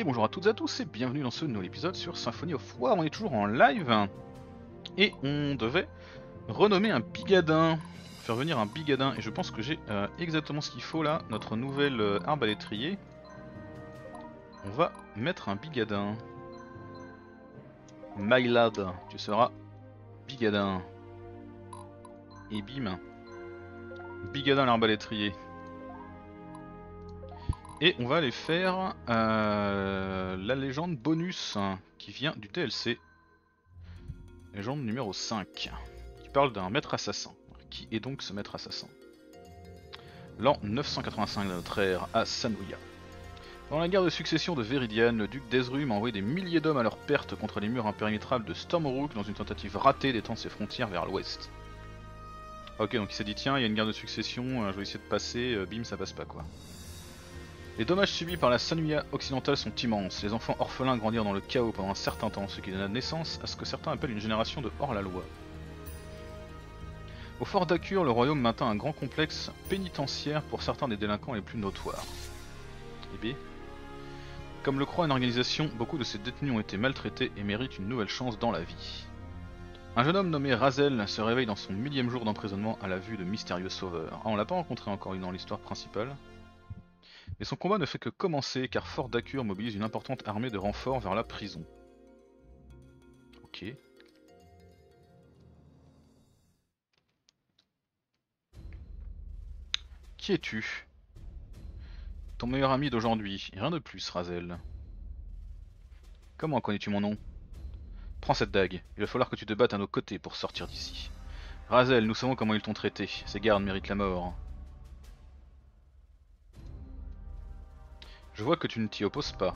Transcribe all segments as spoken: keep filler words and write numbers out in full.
bonjour à toutes et à tous et bienvenue dans ce nouvel épisode sur Symphony of War. On est toujours en live et on devait renommer un bigadin, faire venir un bigadin, et je pense que j'ai euh, exactement ce qu'il faut là, notre nouvelle euh, arbalétrier. On va mettre un bigadin. My lad, tu seras bigadin. Et bim, bigadin l'arbalétrier. Et on va aller faire euh, la légende bonus hein, qui vient du D L C. Légende numéro cinq, qui parle d'un maître assassin. Qui est donc ce maître assassin? L'an neuf cent quatre-vingt-cinq de notre ère, à Sanouya. Dans la guerre de succession de Véridian, le duc d'Ezrum a envoyé des milliers d'hommes à leur perte contre les murs impérimétrables de Stormrook dans une tentative ratée d'étendre ses frontières vers l'ouest. Ok, donc il s'est dit tiens, il y a une guerre de succession, je vais essayer de passer, bim, ça passe pas quoi. Les dommages subis par la Sanouya occidentale sont immenses. Les enfants orphelins grandirent dans le chaos pendant un certain temps, ce qui donna naissance à ce que certains appellent une génération de hors-la-loi. Au fort d'Akur, le royaume maintint un grand complexe pénitentiaire pour certains des délinquants les plus notoires. Et bien, comme le croit une organisation, beaucoup de ces détenus ont été maltraités et méritent une nouvelle chance dans la vie. Un jeune homme nommé Razel se réveille dans son millième jour d'emprisonnement à la vue de mystérieux sauveurs. Ah, on l'a pas rencontré encore dans l'histoire principale. Mais son combat ne fait que commencer car Fort d'Akur mobilise une importante armée de renforts vers la prison. Ok. Qui es-tu? Ton meilleur ami d'aujourd'hui, et rien de plus, Razel. Comment connais-tu mon nom? Prends cette dague, il va falloir que tu te battes à nos côtés pour sortir d'ici. Razel, nous savons comment ils t'ont traité, ces gardes méritent la mort. Je vois que tu ne t'y opposes pas.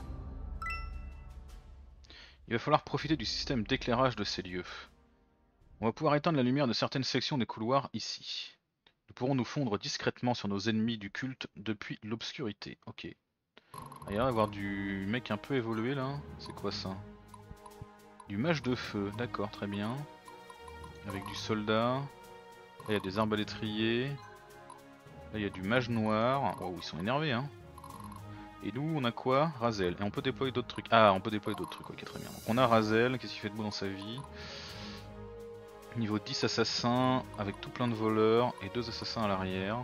Il va falloir profiter du système d'éclairage de ces lieux. On va pouvoir éteindre la lumière de certaines sections des couloirs ici. Nous pourrons nous fondre discrètement sur nos ennemis du culte depuis l'obscurité. Ok. Ah, il y a avoir du mec un peu évolué là. C'est quoi ça? Du mage de feu, d'accord, très bien. Avec du soldat. Là il y a des arbalétriers. Là il y a du mage noir. Oh, ils sont énervés hein. Et nous on a quoi? Razel. Et on peut déployer d'autres trucs. Ah, on peut déployer d'autres trucs, ok très bien. Donc on a Razel, qu'est-ce qu'il fait de beau dans sa vie? Niveau dix assassins, avec tout plein de voleurs et deux assassins à l'arrière.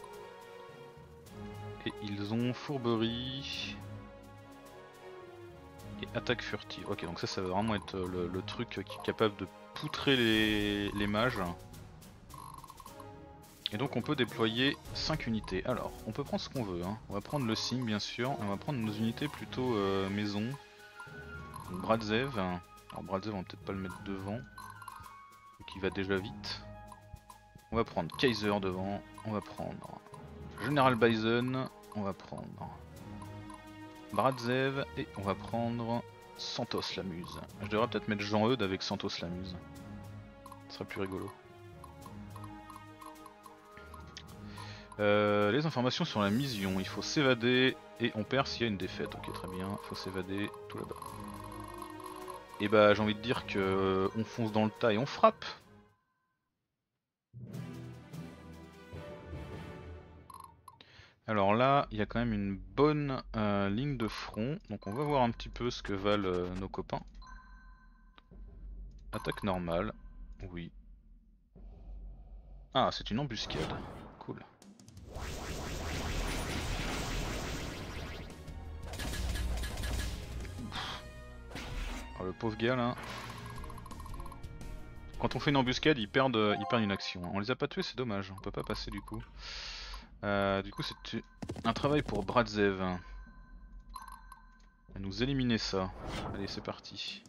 Et ils ont fourberie et attaque furtive. Ok, donc ça, ça va vraiment être le, le truc qui est capable de poutrer les, les mages. Et donc on peut déployer cinq unités. Alors, on peut prendre ce qu'on veut. Hein. On va prendre le signe bien sûr, et on va prendre nos unités plutôt euh, maison. Donc Bradzev. Alors Bradzev, on va peut-être pas le mettre devant. Qui va déjà vite. On va prendre Kaiser devant, on va prendre General Bison, on va prendre Bradzev et on va prendre Santos la Muse. Je devrais peut-être mettre Jean-Eudes avec Santos la Muse. Ce serait plus rigolo. Euh, les informations sur la mission, il faut s'évader et on perd s'il y a une défaite. Ok très bien, il faut s'évader tout là-bas. Et bah j'ai envie de dire que on fonce dans le tas et on frappe. Alors là, il y a quand même une bonne euh, ligne de front, donc on va voir un petit peu ce que valent euh, nos copains. Attaque normale, oui. Ah, c'est une embuscade, cool. Alors, le pauvre gars là. Quand on fait une embuscade, ils perdent, ils perdent une action. On les a pas tués, c'est dommage, on peut pas passer du coup. Euh, du coup, c'est un travail pour Bradzev. À nous éliminer ça. Allez, c'est parti.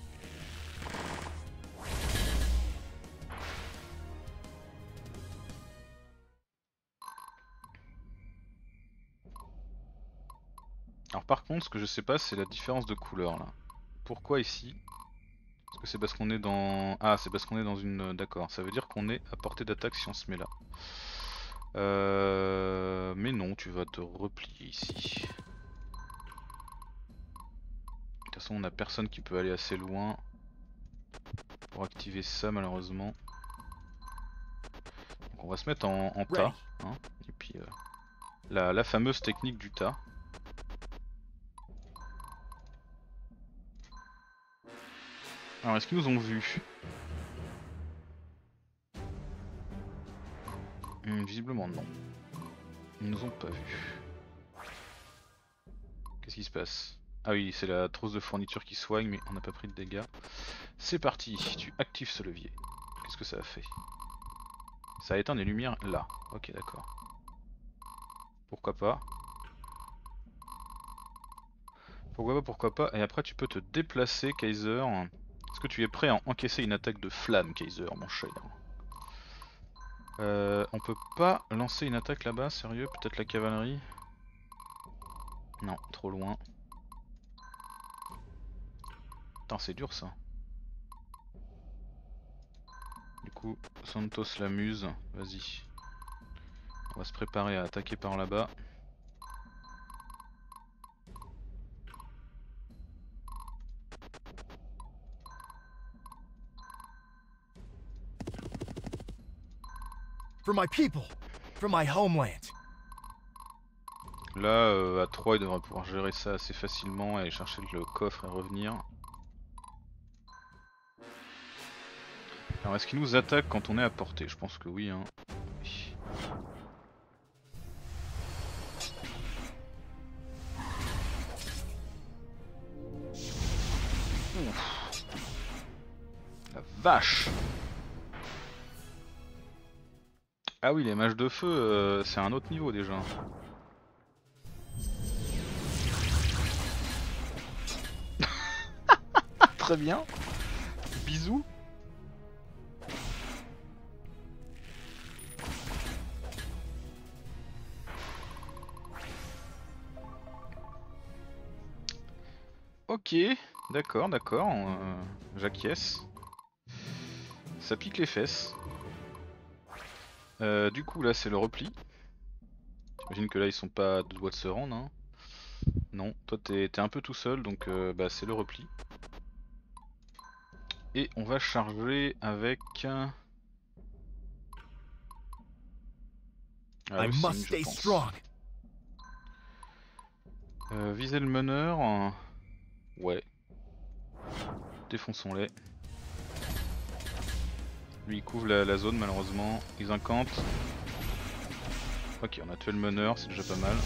Alors par contre, ce que je sais pas, c'est la différence de couleur là. Pourquoi ici? Est-ce que c'est parce qu'on est dans... Ah, c'est parce qu'on est dans une... D'accord, ça veut dire qu'on est à portée d'attaque si on se met là. Euh... Mais non, tu vas te replier ici. De toute façon, on a personne qui peut aller assez loin pour activer ça malheureusement. Donc on va se mettre en, en tas. Hein, et puis euh, la, la fameuse technique du tas. Alors est-ce qu'ils nous ont vus? hum, Visiblement non. Ils nous ont pas vus. Qu'est-ce qui se passe? Ah oui, c'est la trousse de fourniture qui soigne, mais on n'a pas pris de dégâts. C'est parti, tu actives ce levier. Qu'est-ce que ça a fait? Ça a éteint les lumières là. Ok, d'accord. Pourquoi pas? Pourquoi pas, pourquoi pas? Et après tu peux te déplacer, Kaiser. Est-ce que tu es prêt à encaisser une attaque de flamme, Kaiser, mon cher? Euh, on peut pas lancer une attaque là-bas, sérieux? Peut-être la cavalerie? Non, trop loin. Putain, c'est dur ça. Du coup, Santos l'amuse. Vas-y. On va se préparer à attaquer par là-bas. For my people, for my homeland. Là, euh, à trois, il devrait pouvoir gérer ça assez facilement, aller chercher le coffre et revenir. Alors, est-ce qu'il nous attaque quand on est à portée? Je pense que oui, hein. Oui. Ouf. La vache! Ah oui, les mages de feu, euh, c'est un autre niveau déjà. Très bien. Bisous. Ok, d'accord, d'accord, euh, j'acquiesce. Ça pique les fesses. Euh, du coup là c'est le repli. J'imagine que là ils sont pas à deux doigts de se rendre, hein. Non, toi t'es un peu tout seul, donc euh, bah, c'est le repli. Et on va charger avec... Ah, le signe, je pense. Euh, viser le meneur... euh, Ouais. Défonçons-les. Lui il couvre la, la zone malheureusement, ils incantent. Ok, on a tué le meneur, c'est déjà pas mal.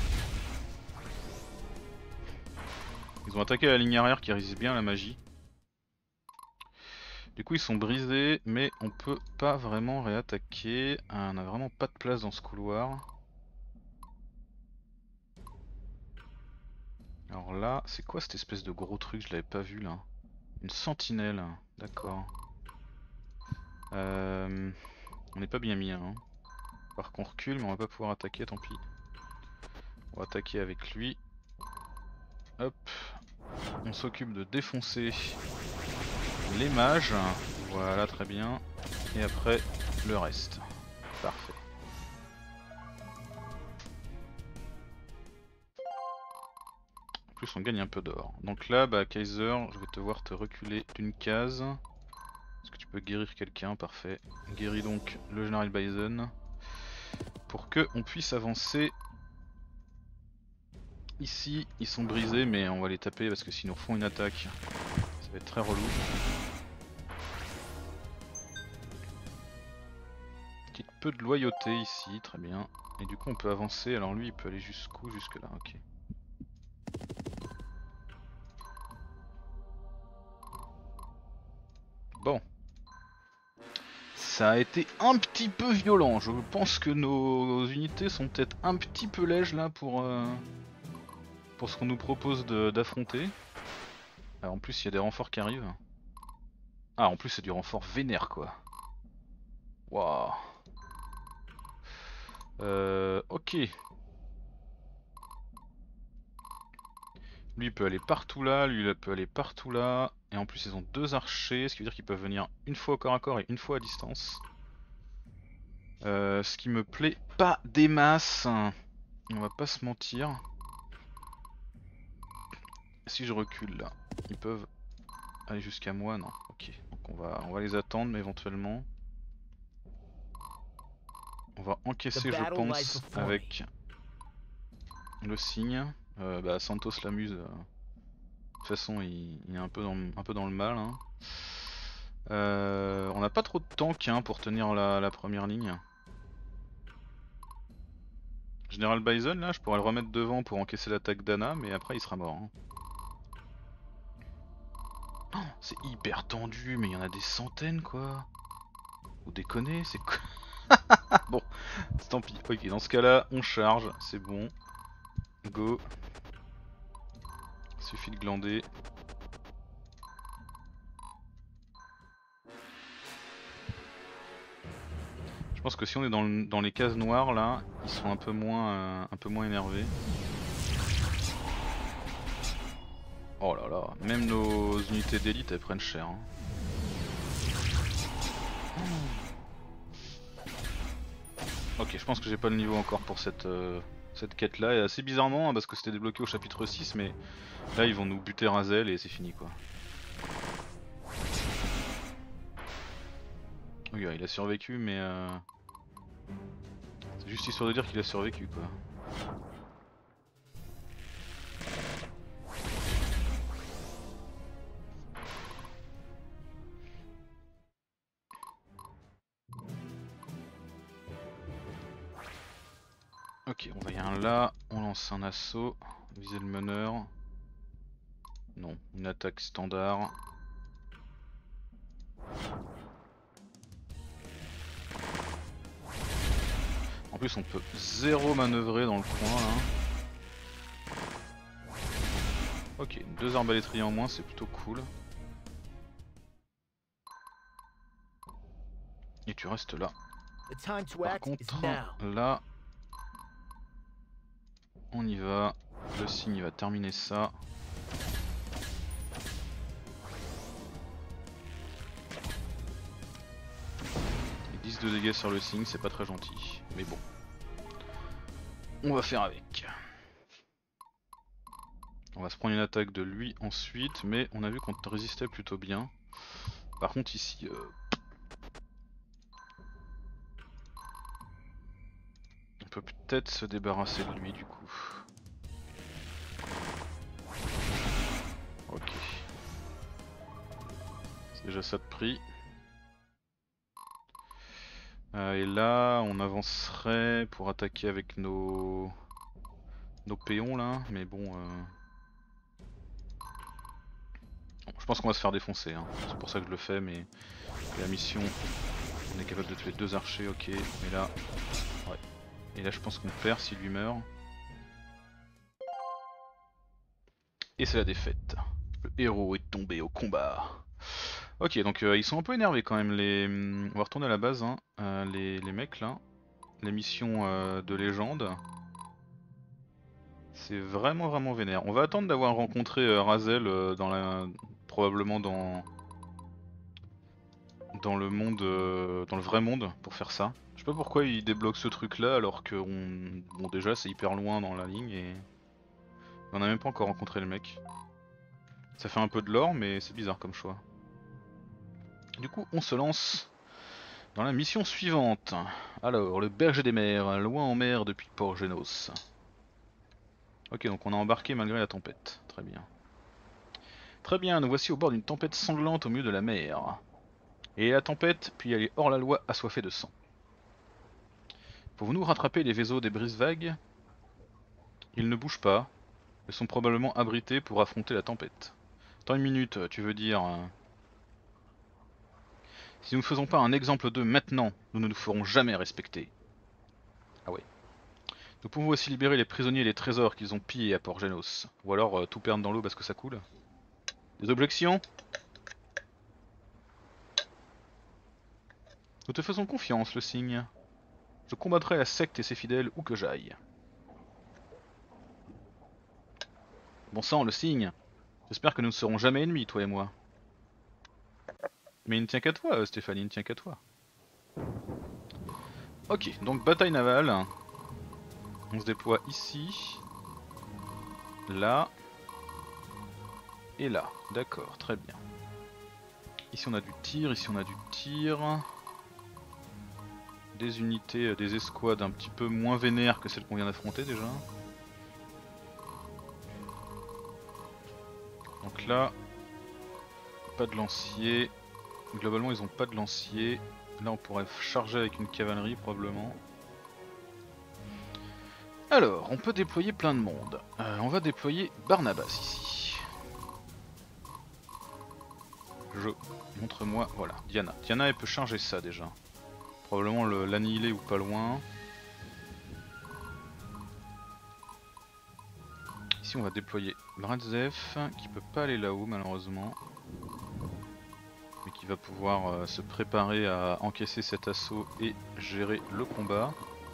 Ils ont attaqué la ligne arrière qui résiste bien à la magie. Du coup ils sont brisés, mais on peut pas vraiment réattaquer. Ah, on a vraiment pas de place dans ce couloir. Alors là, c'est quoi cette espèce de gros truc? Je l'avais pas vu là. Une sentinelle, d'accord. Euh, on n'est pas bien mis, hein. Par contre on recule, mais on va pas pouvoir attaquer, tant pis. On va attaquer avec lui. Hop. On s'occupe de défoncer les mages. Voilà, très bien. Et après, le reste. Parfait. En plus, on gagne un peu d'or. Donc là, bah, Kaiser, je vais te voir te reculer d'une case. Est-ce que tu peux guérir quelqu'un? Parfait. Guéris donc le général Bison. Pour que on puisse avancer. Ici, ils sont brisés, mais on va les taper parce que s'ils nous font une attaque, ça va être très relou. Petit peu de loyauté ici, très bien. Et du coup, on peut avancer. Alors lui, il peut aller jusqu'où? Jusque là, ok. Bon. Ça a été un petit peu violent. Je pense que nos unités sont peut-être un petit peu lèges là pour, euh, pour ce qu'on nous propose d'affronter. En plus, il y a des renforts qui arrivent. Ah, en plus, c'est du renfort vénère quoi. Waouh. Euh, ok. Lui il peut aller partout là, lui il peut aller partout là. Et en plus ils ont deux archers, ce qui veut dire qu'ils peuvent venir une fois au corps à corps et une fois à distance. Euh, ce qui me plaît pas des masses. On va pas se mentir. Si je recule là, ils peuvent aller jusqu'à moi, non. Ok, donc on va, on va les attendre mais éventuellement. On va encaisser je pense avec le signe. Euh, bah Santos l'amuse. Euh, de toute façon il, il est un peu dans, un peu dans le mal. Hein. Euh, on n'a pas trop de tank hein, pour tenir la, la première ligne. Général Bison là, je pourrais le remettre devant pour encaisser l'attaque d'Anna, mais après il sera mort. Hein. Oh, c'est hyper tendu, mais il y en a des centaines quoi. Vous déconnez, c'est quoi? Bon, tant pis. Ok, dans ce cas-là, on charge, c'est bon. Go. Suffit de glander. Je pense que si on est dans, le, dans les cases noires là, ils sont un peu moins, euh, un peu moins énervés. Oh là là, même nos unités d'élite elles prennent cher. Hein. Ok, je pense que j'ai pas le niveau encore pour cette, euh, cette quête là, et assez bizarrement, hein, parce que c'était débloqué au chapitre six, mais là ils vont nous buter Razel et c'est fini quoi. Ok, il a survécu, mais euh... c'est juste histoire de dire qu'il a survécu quoi. Ok, on va y aller là, on lance un assaut, viser le meneur. Non, une attaque standard. En plus on peut zéro manœuvrer dans le coin là. Ok, deux arbalétriers en moins, c'est plutôt cool. Et tu restes là. Par contre, là, on y va. Le signe va terminer ça. Et dix de dégâts sur le signe, c'est pas très gentil. Mais bon. On va faire avec. On va se prendre une attaque de lui ensuite, mais on a vu qu'on résistait plutôt bien. Par contre ici... Euh... on peut peut-être se débarrasser de lui du coup. Ok. C'est déjà ça de prix. Euh, et là, on avancerait pour attaquer avec nos nos péons là, mais bon... Euh... Bon, je pense qu'on va se faire défoncer, hein. C'est pour ça que je le fais, mais la mission, on est capable de tuer deux archers, ok, mais là, ouais. Et là je pense qu'on perd s'il lui meurt. Et c'est la défaite. Le héros est tombé au combat. Ok, donc euh, ils sont un peu énervés quand même, les... on va retourner à la base, hein. euh, les... les mecs là. Les missions euh, de légende. C'est vraiment vraiment vénère. On va attendre d'avoir rencontré euh, Razel euh, dans la... probablement dans... dans le monde, euh, dans le vrai monde pour faire ça. Je sais pas pourquoi il débloque ce truc là alors que on... bon déjà c'est hyper loin dans la ligne et on a même pas encore rencontré le mec. Ça fait un peu de lore mais c'est bizarre comme choix. Du coup on se lance dans la mission suivante. Alors le berger des mers, loin en mer depuis Port Genos. Ok donc on a embarqué malgré la tempête, très bien. Très bien, nous voici au bord d'une tempête sanglante au milieu de la mer. Et la tempête, puis elle est hors la loi assoiffée de sang. Pouvons-nous rattraper les vaisseaux des brises-vagues? Ils ne bougent pas, mais sont probablement abrités pour affronter la tempête. Attends une minute, tu veux dire... euh, si nous ne faisons pas un exemple d'eux maintenant, nous ne nous ferons jamais respecter. Ah ouais. Nous pouvons aussi libérer les prisonniers et les trésors qu'ils ont pillés à Port Genos. Ou alors euh, tout perdre dans l'eau parce que ça coule. Des objections? Nous te faisons confiance, le cygne. Je combattrai la secte et ses fidèles où que j'aille. Bon sang, le cygne. J'espère que nous ne serons jamais ennemis, toi et moi. Mais il ne tient qu'à toi, euh, Stéphanie, il ne tient qu'à toi. Ok, donc bataille navale. On se déploie ici. Là. Et là. D'accord, très bien. Ici on a du tir, ici on a du tir. Des unités, euh, des escouades un petit peu moins vénères que celles qu'on vient d'affronter déjà. Donc là, pas de lancier. globalement ils ont pas de lancier. Là on pourrait charger avec une cavalerie probablement. Alors, on peut déployer plein de monde. Euh, on va déployer Barnabas ici. Je... Montre-moi, voilà, Diana. Diana elle peut charger ça déjà. Probablement l'annihiler ou pas loin. Ici on va déployer Bradzef, qui peut pas aller là-haut malheureusement. Mais qui va pouvoir euh, se préparer à encaisser cet assaut et gérer le combat.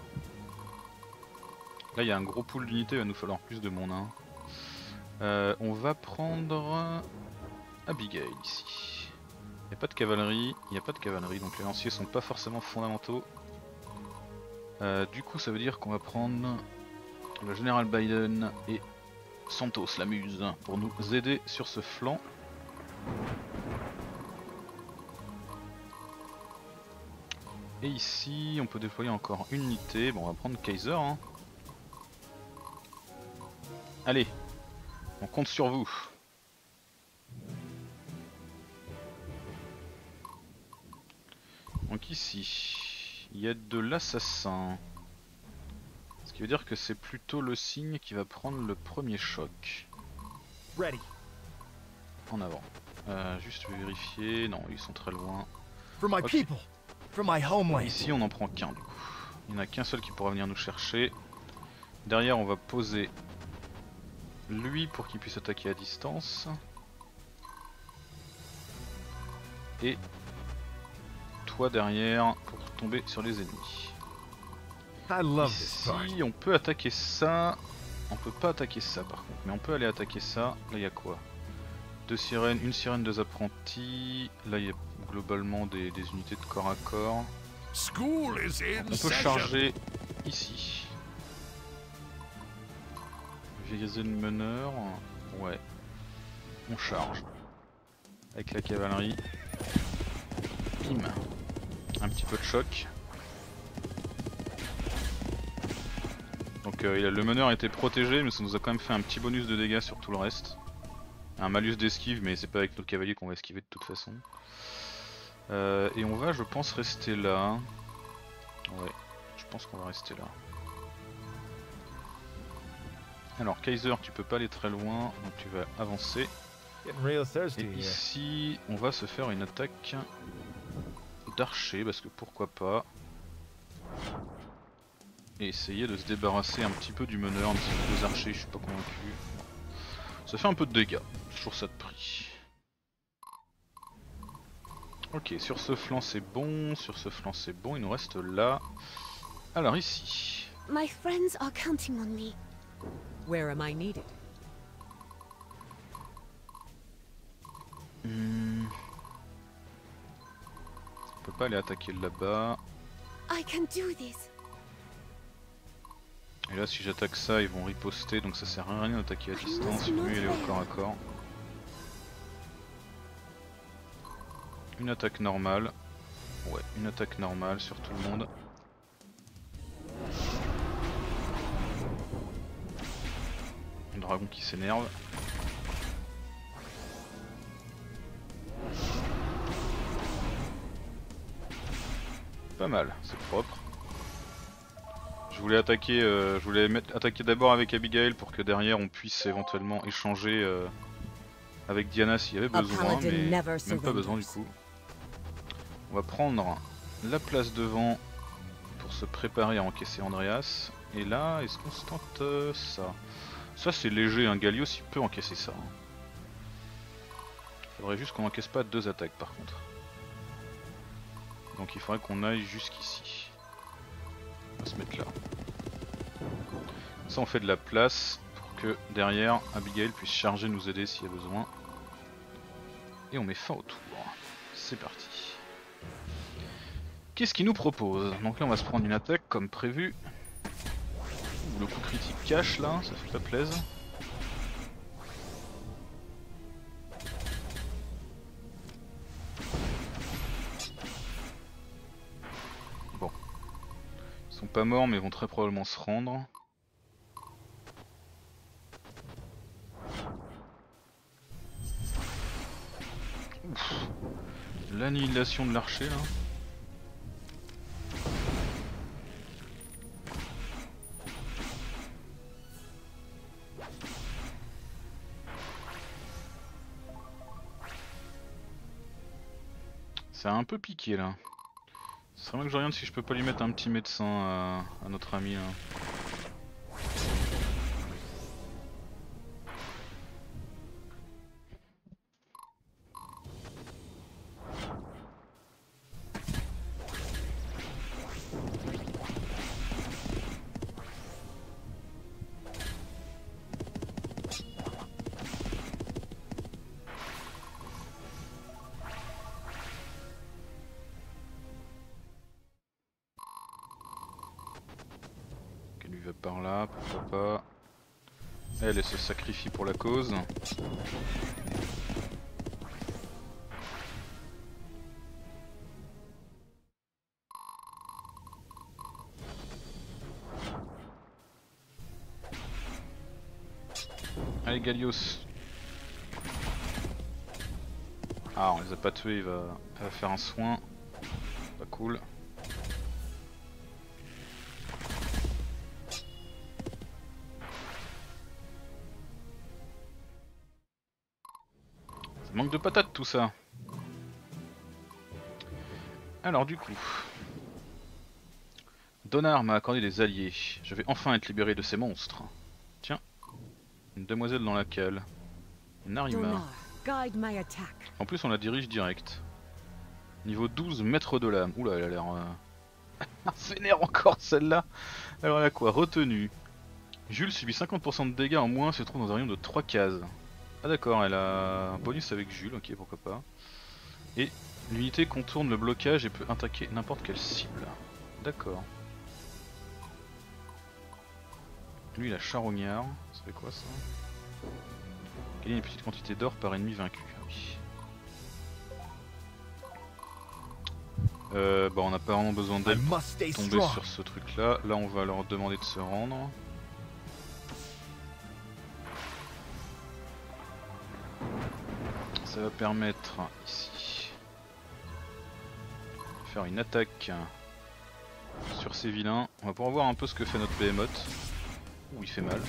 Là il y a un gros pool d'unités, il va nous falloir plus de monde. Hein. Euh, on va prendre Abigail ici. Il n'y a pas de cavalerie, il n'y a pas de cavalerie, donc les lanciers sont pas forcément fondamentaux. Euh, du coup ça veut dire qu'on va prendre le général Biden et Santos, la muse, pour nous aider sur ce flanc. Et ici on peut déployer encore une unité, bon on va prendre Kaiser. Hein. Allez, on compte sur vous. Donc ici, il y a de l'assassin. Ce qui veut dire que c'est plutôt le cygne qui va prendre le premier choc. Ready. En avant. Euh, juste vérifier, non ils sont très loin. For my Okay. people. For my homeland. Ici on n'en prend qu'un du coup. Il n'y en a qu'un seul qui pourra venir nous chercher. Derrière on va poser lui pour qu'il puisse attaquer à distance. Et toi derrière pour tomber sur les ennemis. I love this part. Ici on peut attaquer ça. On peut pas attaquer ça par contre. Mais on peut aller attaquer ça. Là il y a quoi? Deux sirènes, une sirène, deux apprentis. Là il y a globalement des, des unités de corps à corps. School is in On peut session. charger ici. Viser le meneur. Ouais. On charge. Avec la cavalerie. Bim. Un petit peu de choc. Donc euh, il a, le meneur a été protégé mais ça nous a quand même fait un petit bonus de dégâts sur tout le reste. Un malus d'esquive mais c'est pas avec notre cavalier qu'on va esquiver de toute façon. Euh, et on va je pense rester là. Ouais, je pense qu'on va rester là. Alors Kaiser tu peux pas aller très loin donc tu vas avancer. Getting real thirsty Et here. ici on va se faire une attaque d'archer parce que pourquoi pas. Et essayer de se débarrasser un petit peu du meneur, un petit peu des archers, je suis pas convaincu. Ça fait un peu de dégâts, toujours ça de prix. Ok, sur ce flanc c'est bon, sur ce flanc c'est bon, il nous reste là. Alors ici. My friends are counting on me. Where am I needed? Hmm. On peut pas aller attaquer là-bas. I can do this. Et là si j'attaque ça ils vont riposter donc ça sert à rien d'attaquer à distance, il vaut mieux aller au corps à corps. Une attaque normale. Ouais, une attaque normale sur tout le monde. Un dragon qui s'énerve. Pas mal, c'est propre. Je voulais attaquer, euh, je voulais mettre, attaquer d'abord avec Abigail pour que derrière on puisse éventuellement échanger euh, avec Diana s'il y avait A besoin, paladin mais never même pas besoin du surrenders. coup. On va prendre la place devant pour se préparer à encaisser Andreas. Et là, est-ce qu'on se tente euh, ça? Ça c'est léger, un Gallios il peut encaisser ça. Hein. Faudrait juste qu'on encaisse pas deux attaques par contre. Donc il faudrait qu'on aille jusqu'ici. On va se mettre là. Ça on fait de la place pour que derrière Abigail puisse charger, nous aider s'il y a besoin. Et on met fin au tour. C'est parti. Qu'est-ce qu'il nous propose? Donc là on va se prendre une attaque comme prévu. Ouh, le coup critique cache là, ça fait pas plaisir. Bon. Ils sont pas morts mais vont très probablement se rendre. Ouf. l'annihilation de l'archer là. Ça a un peu piqué là. Ce serait bien que je regarde si je peux pas lui mettre un petit médecin à, à notre ami là. Lui va par là, pourquoi pas. Elle, elle se sacrifie pour la cause. Allez Gallios. Ah, on les a pas tués, il va, il va faire un soin. Pas cool. Ça manque de patates tout ça. Alors du coup... Donar m'a accordé des alliés. Je vais enfin être libéré de ces monstres. Tiens. Une demoiselle dans la cale. Une Narima. Donar, guide my attack. En plus on la dirige direct. Niveau douze, maître de l'âme. Oula, elle a l'air... Euh... vénère encore celle-là. Alors elle a quoi? Retenue. Jules subit cinquante pour cent de dégâts en moins, se trouve dans un rayon de trois cases. Ah d'accord, elle a un bonus avec Jules, ok pourquoi pas. Et l'unité contourne le blocage et peut attaquer n'importe quelle cible. D'accord. Lui il a charognard, ça fait quoi ça? Gagner une petite quantité d'or par ennemi vaincu. Ah oui. Euh, bah on n'a pas vraiment besoin d'elle pour tomber sur ce truc là. Là on va leur demander de se rendre. Ça va permettre ici de faire une attaque sur ces vilains. On va pouvoir voir un peu ce que fait notre Behemoth. Ouh, il fait mal.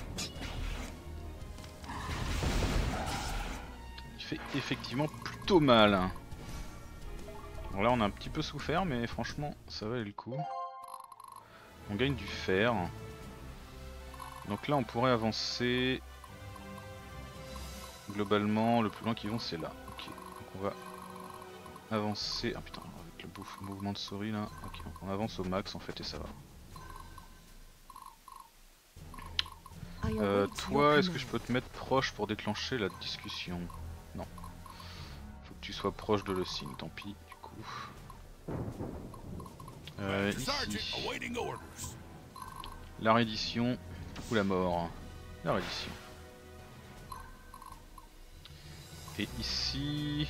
Il fait effectivement plutôt mal. Alors là on a un petit peu souffert mais franchement ça valait le coup. On gagne du fer. Donc là on pourrait avancer. Globalement le plus loin qu'ils vont c'est là. Ok, donc on va avancer. Ah putain, avec le mouvement de souris là. Ok, donc on avance au max en fait et ça va. Euh, toi, est-ce que je peux te mettre proche pour déclencher la discussion? Non. Faut que tu sois proche de le signe, tant pis du coup. Euh, ici. La reddition ou la mort? La reddition. Et ici...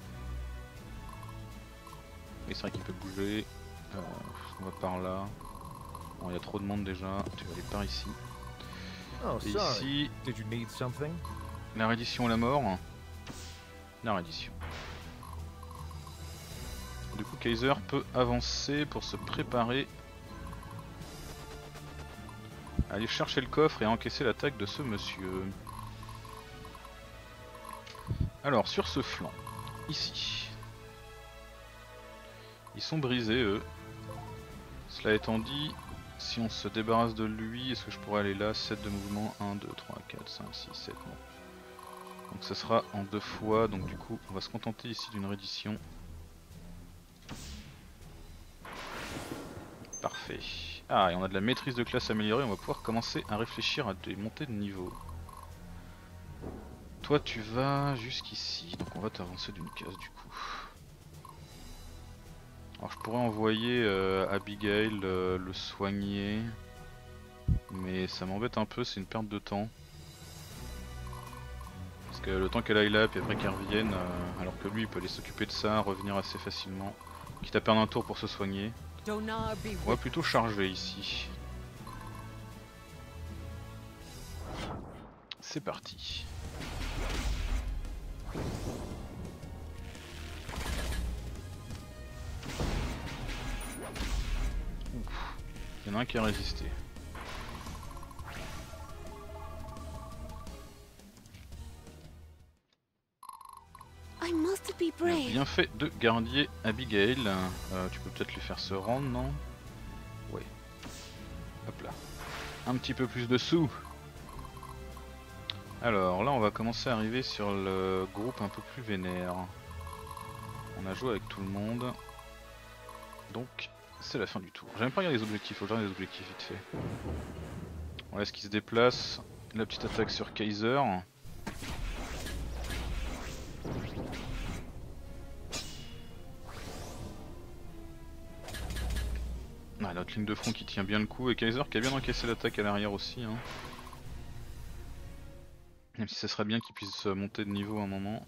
Et c'est vrai qu'il peut bouger. Euh, on va par là. Bon, il y a trop de monde déjà. Tu vas aller par ici. Et ici... La reddition ou la mort? La reddition. Du coup Kaiser peut avancer pour se préparer à aller chercher le coffre et à encaisser l'attaque de ce monsieur. Alors sur ce flanc, ici, ils sont brisés eux. Cela étant dit, si on se débarrasse de lui, est-ce que je pourrais aller là? Sept de mouvement, un, deux, trois, quatre, cinq, six, sept, non. Donc ça sera en deux fois, donc du coup on va se contenter ici d'une reddition. Parfait. Ah, et on a de la maîtrise de classe améliorée, on va pouvoir commencer à réfléchir à des montées de niveau. Toi tu vas jusqu'ici, donc on va t'avancer d'une case du coup. Alors je pourrais envoyer euh, Abigail euh, le soigner, mais ça m'embête un peu, c'est une perte de temps. Parce que le temps qu'elle aille là, puis après qu'elle revienne, euh, alors que lui il peut aller s'occuper de ça, revenir assez facilement. Quitte à perdre un tour pour se soigner. On va plutôt charger ici. C'est parti. Il y en a un qui a résisté. I must be brave. Bien fait de garder Abigail. Euh, tu peux peut-être lui faire se rendre, non? Ouais. Hop là. Un petit peu plus de sous. Alors là on va commencer à arriver sur le groupe un peu plus vénère. On a joué avec tout le monde. Donc c'est la fin du tour. J'ai même pas regardé les objectifs, faut que je regarde les objectifs vite fait. On laisse qu'il se déplace. La petite attaque sur Kaiser. Ah, notre ligne de front qui tient bien le coup et Kaiser qui a bien encaissé l'attaque à l'arrière aussi. Hein. Même si ça serait bien qu'il puisse monter de niveau à un moment.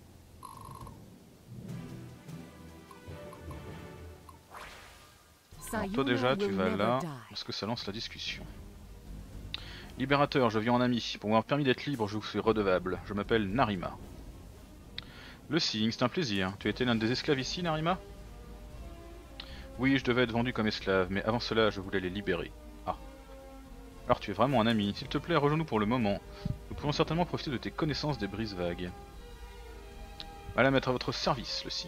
Alors toi déjà tu vas là, parce que ça lance la discussion. Libérateur, je viens en ami. Pour m'avoir permis d'être libre, je vous suis redevable. Je m'appelle Narima. Le signe, c'est un plaisir. Tu étais l'un des esclaves ici, Narima? Oui, je devais être vendu comme esclave, mais avant cela, je voulais les libérer. Ah. Alors tu es vraiment un ami. S'il te plaît, rejoins-nous pour le moment. Nous pouvons certainement profiter de tes connaissances des brises vagues. Voilà, mettre à votre service, le signe.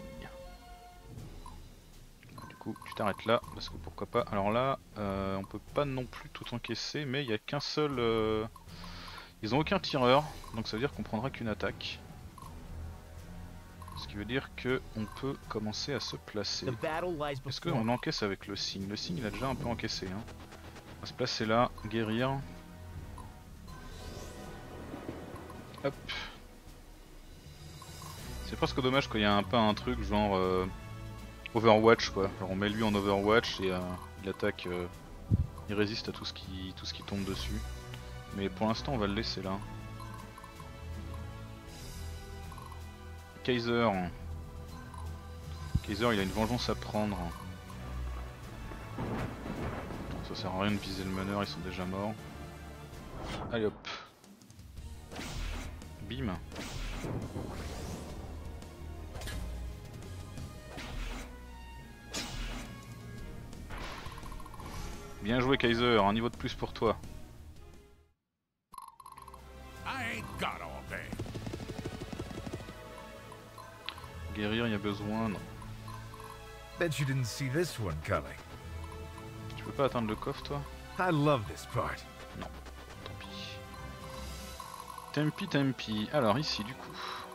Du coup, tu t'arrêtes là, parce que pourquoi pas. Alors là, euh, on peut pas non plus tout encaisser, mais il n'y a qu'un seul... Euh... Ils ont aucun tireur, donc ça veut dire qu'on prendra qu'une attaque. Ce qui veut dire que on peut commencer à se placer. Est-ce qu'on encaisse avec le signe? Le signe il a déjà un peu encaissé. Hein. On va se placer là, guérir. Hop. C'est presque dommage qu'il y a un peu un truc genre euh, Overwatch quoi. Genre on met lui en Overwatch et euh, il attaque, euh, il résiste à tout ce qui tout ce qui tombe dessus. Mais pour l'instant on va le laisser là. Kaiser. Kaiser il a une vengeance à prendre. Ça sert à rien de viser le meneur, ils sont déjà morts. Allez hop. Bim. Bien joué Kaiser, un niveau de plus pour toi. Guérir, il y a besoin, non. Bet you didn't see this one coming. Tu peux pas atteindre le coffre toi? I love this part. Non, tant pis. Tempi, tempi. Alors ici du coup.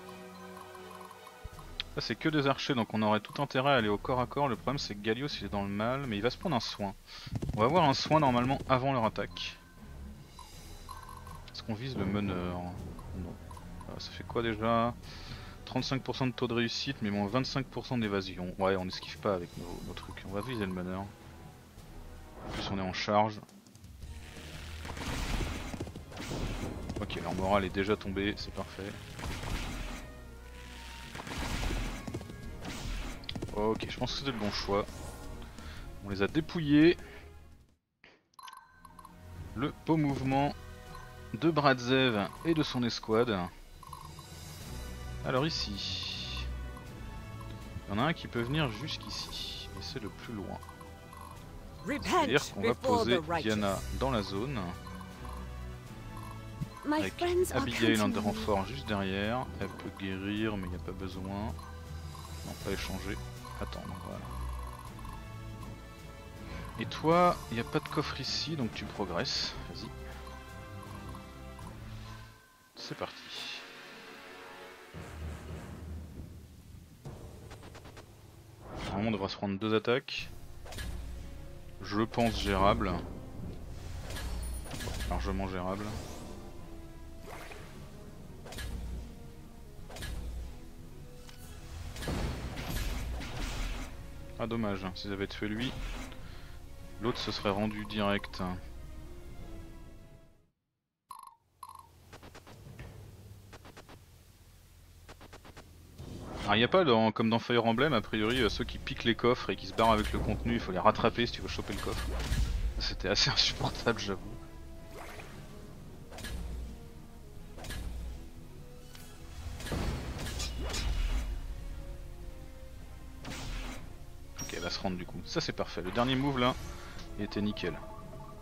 Là c'est que des archers donc on aurait tout intérêt à aller au corps à corps. Le problème c'est que Gallios il est dans le mal mais il va se prendre un soin. On va avoir un soin normalement avant leur attaque. Est-ce qu'on vise le meneur? Non. Alors, ça fait quoi déjà? trente-cinq pour cent de taux de réussite mais moins vingt-cinq pour cent d'évasion. Ouais on esquive pas avec nos, nos trucs. On va viser le meneur. En plus on est en charge. Ok leur morale est déjà tombée, c'est parfait. Ok je pense que c'était le bon choix. On les a dépouillés. Le beau mouvement de Bradzev et de son escouade. Alors ici, il y en a un qui peut venir jusqu'ici, et c'est le plus loin. C'est-à-dire qu'on va poser Diana dans la zone, avec Abigail en de renfort juste derrière. Elle peut guérir mais il n'y a pas besoin. Non, pas échanger, attendre, voilà. Et toi, il n'y a pas de coffre ici, donc tu progresses, vas-y. C'est parti. Normalement on devra se prendre deux attaques. Je pense gérable. Largement gérable. Ah dommage, hein. S'ils avaient tué lui, l'autre se serait rendu direct. Alors il n'y a pas dans, comme dans Fire Emblem, a priori euh, ceux qui piquent les coffres et qui se barrent avec le contenu, il faut les rattraper si tu veux choper le coffre. C'était assez insupportable j'avoue. Ok elle va se rendre du coup, ça c'est parfait, le dernier move là il était nickel.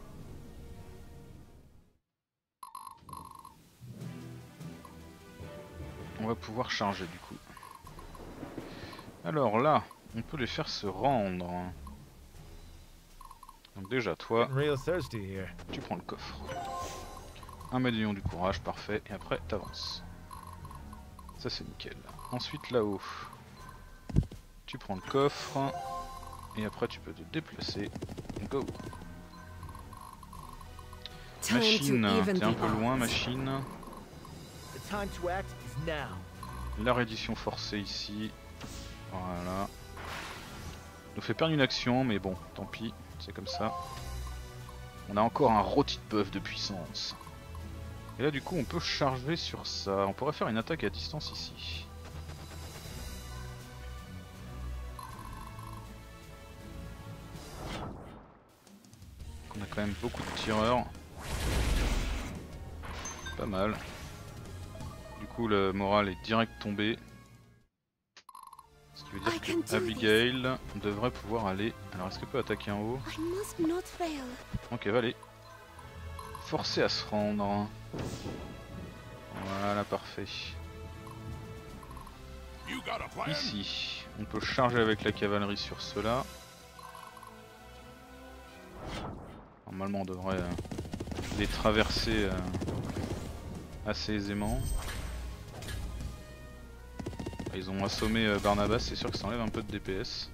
va pouvoir charger du coup. Alors là, on peut les faire se rendre. Donc déjà toi, Getting real thirsty here. tu prends le coffre. Un médaillon du courage, parfait, et après t'avances. Ça c'est nickel. Ensuite là-haut, tu prends le coffre, et après tu peux te déplacer. Go. Time to Machine, even t'es un the peu loin, odds. machine. The time to act is now. La reddition forcée ici. Voilà. Nous fait perdre une action, mais bon, tant pis, c'est comme ça. On a encore un rôti de bœuf de puissance. Et là du coup on peut charger sur ça. On pourrait faire une attaque à distance ici. On a quand même beaucoup de tireurs. Pas mal. Du coup le moral est direct tombé. Ce qui veut I dire can que do Abigail devrait pouvoir aller. Alors est-ce qu'elle peut attaquer en haut? I must not fail. Donc elle va aller forcer à se rendre. Voilà, parfait. Ici, on peut charger avec la cavalerie sur ceux-là. Normalement on devrait euh, les traverser euh, assez aisément. Ils ont assommé euh, Barnabas, c'est sûr que ça enlève un peu de D P S.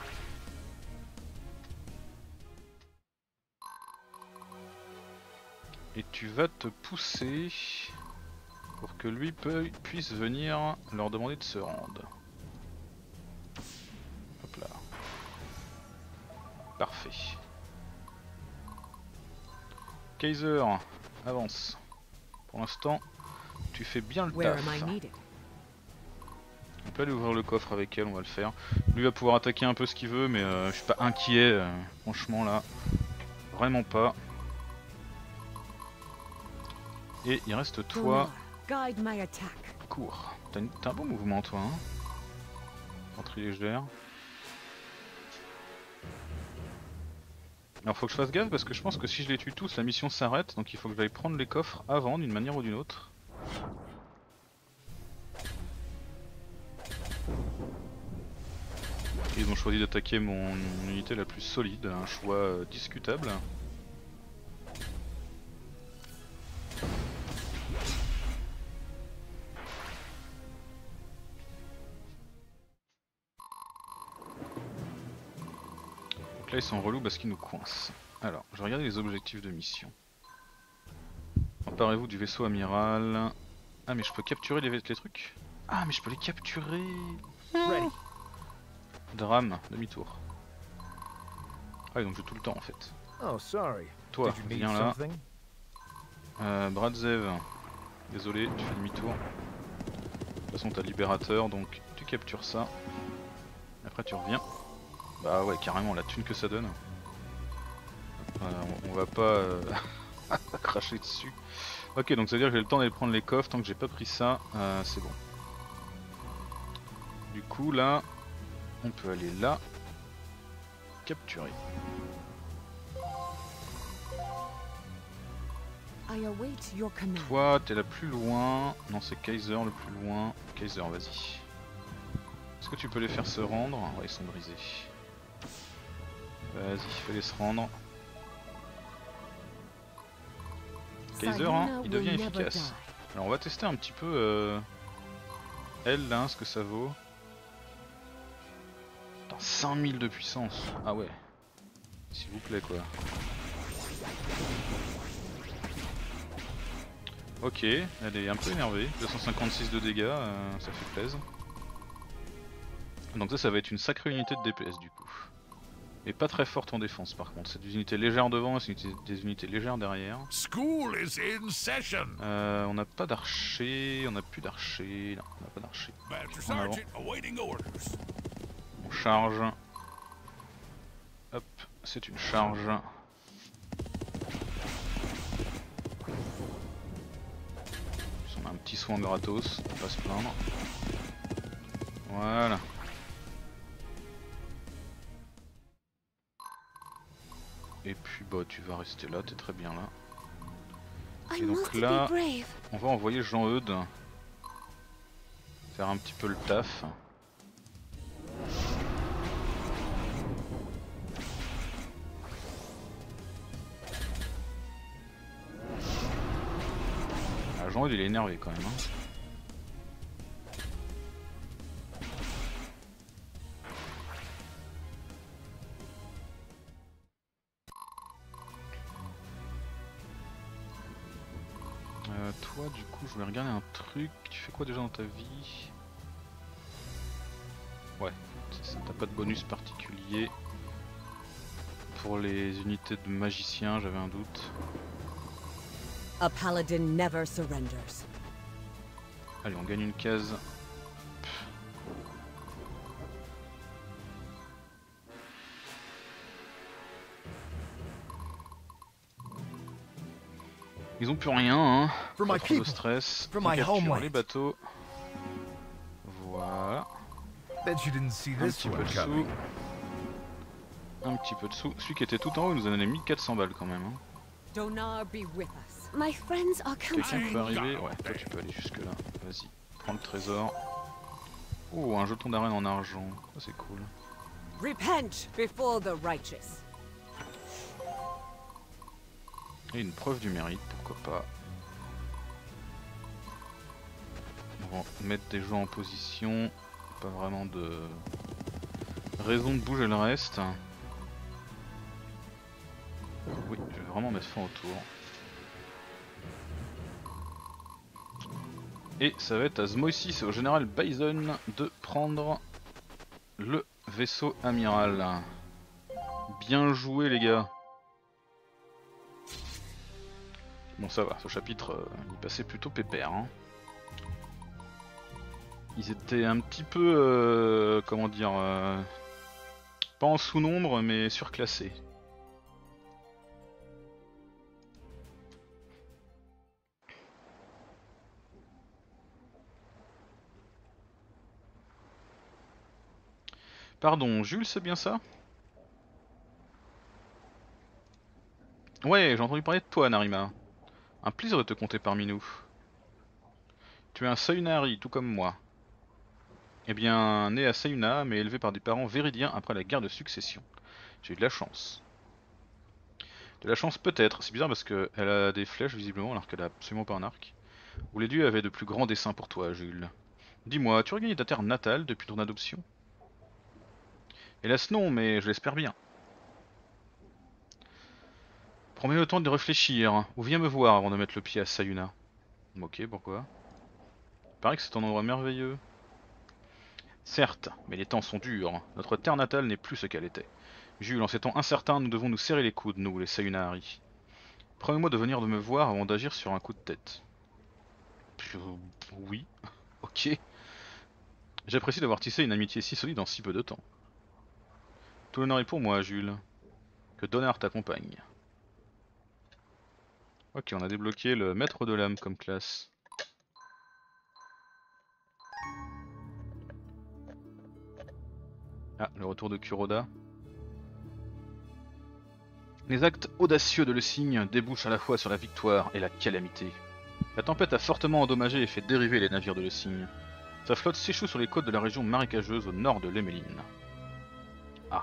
Et tu vas te pousser pour que lui peut, puisse venir leur demander de se rendre. Hop là. Parfait. Kaiser, avance. Pour l'instant, tu fais bien le Where taf. am I needed? On peut aller ouvrir le coffre avec elle, on va le faire. Lui va pouvoir attaquer un peu ce qu'il veut, mais euh, je suis pas inquiet, euh, franchement là. Vraiment pas. Et il reste toi. Gulnar, guide my attack. Cours. T'as une- t'as un bon mouvement toi, hein. Entrée légère. Alors faut que je fasse gaffe parce que je pense que si je les tue tous, la mission s'arrête. Donc il faut que j'aille prendre les coffres avant d'une manière ou d'une autre. Ils ont choisi d'attaquer mon unité la plus solide, un choix euh, discutable. Donc là ils sont relous parce qu'ils nous coincent. Alors, je vais regarder les objectifs de mission. Emparez-vous du vaisseau amiral. Ah mais je peux capturer les, les trucs? Ah mais je peux les capturer. Ready. Drame, demi-tour. Ah donc j'ai tout le temps en fait. Oh, sorry. Toi, Did you need viens là. something? Euh, Bradzev, désolé, tu fais demi-tour. De toute façon t'as libérateur donc tu captures ça. Après tu reviens. Bah ouais carrément la thune que ça donne. Euh, on, on va pas euh, cracher dessus. Ok donc ça veut dire que j'ai le temps d'aller prendre les coffres, tant que j'ai pas pris ça, euh, c'est bon. Du coup là, on peut aller là, capturer. I await your command. Toi t'es la plus loin, non c'est Kaiser le plus loin. Kaiser vas-y. Est-ce que tu peux les faire se rendre? Ouais ils sont brisés. Vas-y fais-les se rendre. Kaiser hein, Sayuna il will devient never efficace. die. Alors on va tester un petit peu euh, elle là, ce que ça vaut. Putain, cinq mille de puissance. Ah ouais. S'il vous plaît quoi. Ok, elle est un peu énervée. deux cent cinquante-six de dégâts, euh, ça fait plaisir. Donc ça, ça va être une sacrée unité de D P S du coup. Et pas très forte en défense par contre. C'est des unités légères devant et c'est des unités légères derrière. School is in session. Euh, on n'a pas d'archer, on n'a plus d'archer. Non, on n'a pas d'archer. Master En avant. Sergeant awaiting orders. On charge. Hop, c'est une charge. On a un petit soin gratos, on va pas se plaindre. Voilà. Et puis bah tu vas rester là, t'es très bien là. I Et donc must là, be brave. on va envoyer Jean-Eudes faire un petit peu le taf. Ah, Jean il est énervé quand même. Hein. Euh, toi du coup je vais regarder un truc, tu fais quoi déjà dans ta vie? Ouais, c'est ça, t'as pas de bonus particulier. Pour les unités de magicien, j'avais un doute. A paladin never surrenders. Allez, on gagne une case. Ils ont plus rien, hein. For Pas my trop de people. stress. For On my capture homeland. les bateaux. Voilà. Bet you didn't see Un this petit peu one de coming. sous. Un petit peu de sous. Celui qui était tout en haut nous en a mis mille quatre cents balles quand même. Hein. Donar be with us. My friends are Quelqu'un counting peut on me. arriver? Ouais, toi tu peux aller jusque là. Vas-y, prends le trésor. Oh, un jeton d'arène en argent. Ça c'est cool. Repent before the righteous. Et une preuve du mérite, pourquoi pas. On va mettre des gens en position. Pas vraiment de raison de bouger le reste. Oui, je vais vraiment mettre fin au tour. Et ça va être à Zmoisis, au général Bison, de prendre le vaisseau amiral. Bien joué les gars. Bon ça va, ce chapitre euh, il passait plutôt pépère. Hein. Ils étaient un petit peu, euh, comment dire, euh, pas en sous-nombre mais surclassés. Pardon, Jules, c'est bien ça? Ouais, j'ai entendu parler de toi, Narima. Un plaisir de te compter parmi nous. Tu es un Sayunari, tout comme moi. Eh bien, né à Sayuna, mais élevé par des parents véridiens après la guerre de succession. J'ai eu de la chance. De la chance peut-être, c'est bizarre parce qu'elle a des flèches visiblement alors qu'elle a absolument pas un arc. Ou les dieux avaient de plus grands desseins pour toi, Jules. Dis-moi, tu as regagné ta terre natale depuis ton adoption? Hélas non, mais je l'espère bien. Prends le temps de réfléchir, ou viens me voir avant de mettre le pied à Sayuna. Ok, pourquoi? Il paraît que c'est un endroit merveilleux. Certes, mais les temps sont durs. Notre terre natale n'est plus ce qu'elle était. Jules, en ces temps incertains, nous devons nous serrer les coudes, nous, les Sayunari. Promets-moi de venir de me voir avant d'agir sur un coup de tête. Euh, oui, ok. J'apprécie d'avoir tissé une amitié si solide en si peu de temps. Tout l'honneur est pour moi, Jules. Que Donar t'accompagne. Ok, on a débloqué le maître de l'âme comme classe. Ah, le retour de Kuroda. Les actes audacieux de Le Cygne débouchent à la fois sur la victoire et la calamité. La tempête a fortement endommagé et fait dériver les navires de Le Cygne. Sa flotte s'échoue sur les côtes de la région marécageuse au nord de l'Emeline. Ah.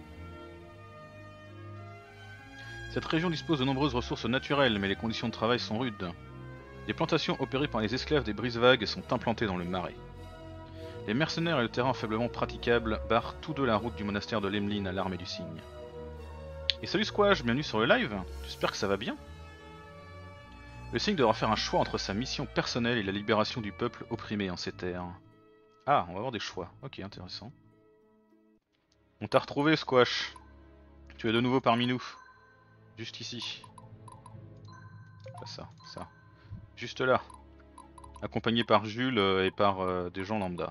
Cette région dispose de nombreuses ressources naturelles, mais les conditions de travail sont rudes. Des plantations opérées par les esclaves des brises-vagues sont implantées dans le marais. Les mercenaires et le terrain faiblement praticable barrent tous deux la route du monastère de l'Emeline à l'armée du Cygne. Et salut Squash, bienvenue sur le live, j'espère que ça va bien. Le Cygne devra faire un choix entre sa mission personnelle et la libération du peuple opprimé en ces terres. Ah, on va avoir des choix, ok, intéressant. On t'a retrouvé Squash, tu es de nouveau parmi nous. Juste ici. Pas ça, ça. Juste là. Accompagné par Jules et par euh, des gens lambda.